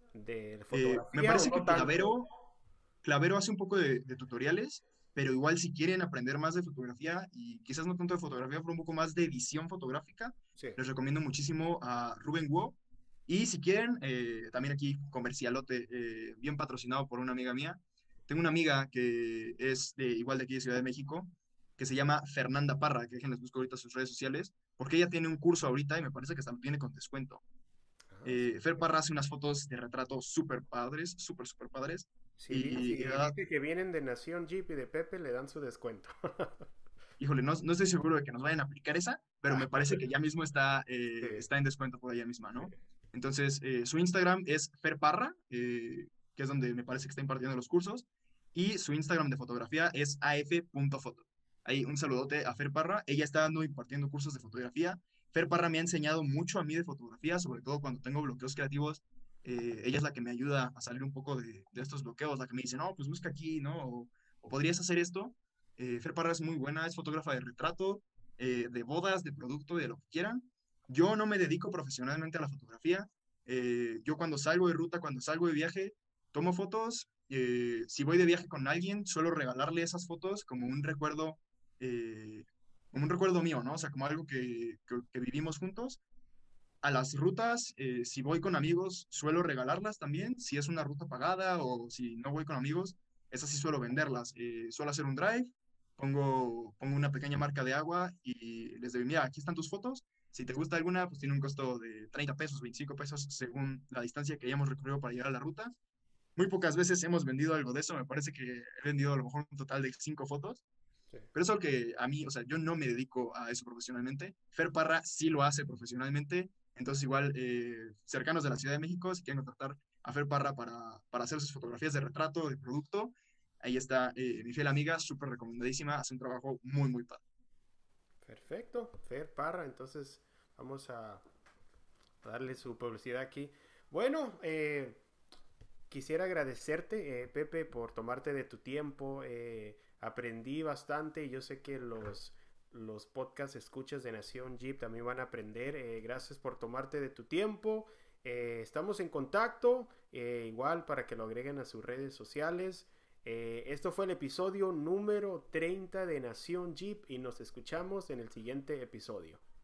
de eh, me fotografía o parece no que tanto? Clavero Clavero hace un poco de, de tutoriales, pero igual si quieren aprender más de fotografía y quizás no tanto de fotografía, pero un poco más de edición fotográfica, Sí. les recomiendo muchísimo a Rubén Wu. Y si quieren, eh, también aquí comercialote, eh, bien patrocinado por una amiga mía. Tengo una amiga que es de, igual de aquí de Ciudad de México, que se llama Fernanda Parra, que déjenles busco ahorita sus redes sociales, porque ella tiene un curso ahorita y me parece que hasta lo tiene con descuento. Ah, Eh, Fer súper. Parra hace unas fotos de retrato súper padres, súper, súper padres. Si, di- Y, si y de verdad, dice que vienen de Nación Jeep y de Pepe, le dan su descuento. híjole, no, no estoy seguro de que nos vayan a aplicar esa, pero Ah, me parece que ya mismo está, eh, sí, está en descuento por allá misma, sí. ¿no? Entonces, eh, su Instagram es Ferparra, eh, que es donde me parece que está impartiendo los cursos, y su Instagram de fotografía es a f punto foto. Ahí un saludote a Fer Parra. Ella está dando impartiendo cursos de fotografía. Fer Parra me ha enseñado mucho a mí de fotografía, sobre todo cuando tengo bloqueos creativos. Eh, ella es la que me ayuda a salir un poco de, de estos bloqueos, la que me dice, no, pues busca aquí, ¿no? O, o podrías hacer esto. Eh, Fer Parra es muy buena, es fotógrafa de retrato, eh, de bodas, de producto, de lo que quieran. Yo no me dedico profesionalmente a la fotografía. Eh, yo cuando salgo de ruta, cuando salgo de viaje, tomo fotos. Eh, si voy de viaje con alguien, suelo regalarle esas fotos como un recuerdo, eh, como un recuerdo mío, ¿no? O sea, como algo que, que, que vivimos juntos. A las rutas, eh, si voy con amigos, suelo regalarlas también, si es una ruta pagada o si no voy con amigos, esas sí suelo venderlas. Eh, suelo hacer un drive, pongo, pongo una pequeña marca de agua y les digo, mira, aquí están tus fotos. Si te gusta alguna, pues tiene un costo de treinta pesos, veinticinco pesos, según la distancia que hayamos recorrido para llegar a la ruta. Muy pocas veces hemos vendido algo de eso, me parece que he vendido a lo mejor un total de cinco fotos, Sí. pero eso que a mí, o sea, yo no me dedico a eso profesionalmente. Fer Parra sí lo hace profesionalmente. Entonces, igual, eh, cercanos de la Ciudad de México, si quieren contactar a Fer Parra para, para hacer sus fotografías de retrato, de producto, ahí está eh, mi fiel amiga, súper recomendadísima, hace un trabajo muy, muy padre. Perfecto, Fer Parra, entonces vamos a, a darle su publicidad aquí. Bueno, eh, quisiera agradecerte, eh, Pepe, por tomarte de tu tiempo. Eh, aprendí bastante y yo sé que los, los podcast escuchas de Nación Jeep también van a aprender. Eh, gracias por tomarte de tu tiempo. Eh, estamos en contacto, eh, igual para que lo agreguen a sus redes sociales. Eh, esto fue el episodio número treinta de Nación Jeep y nos escuchamos en el siguiente episodio.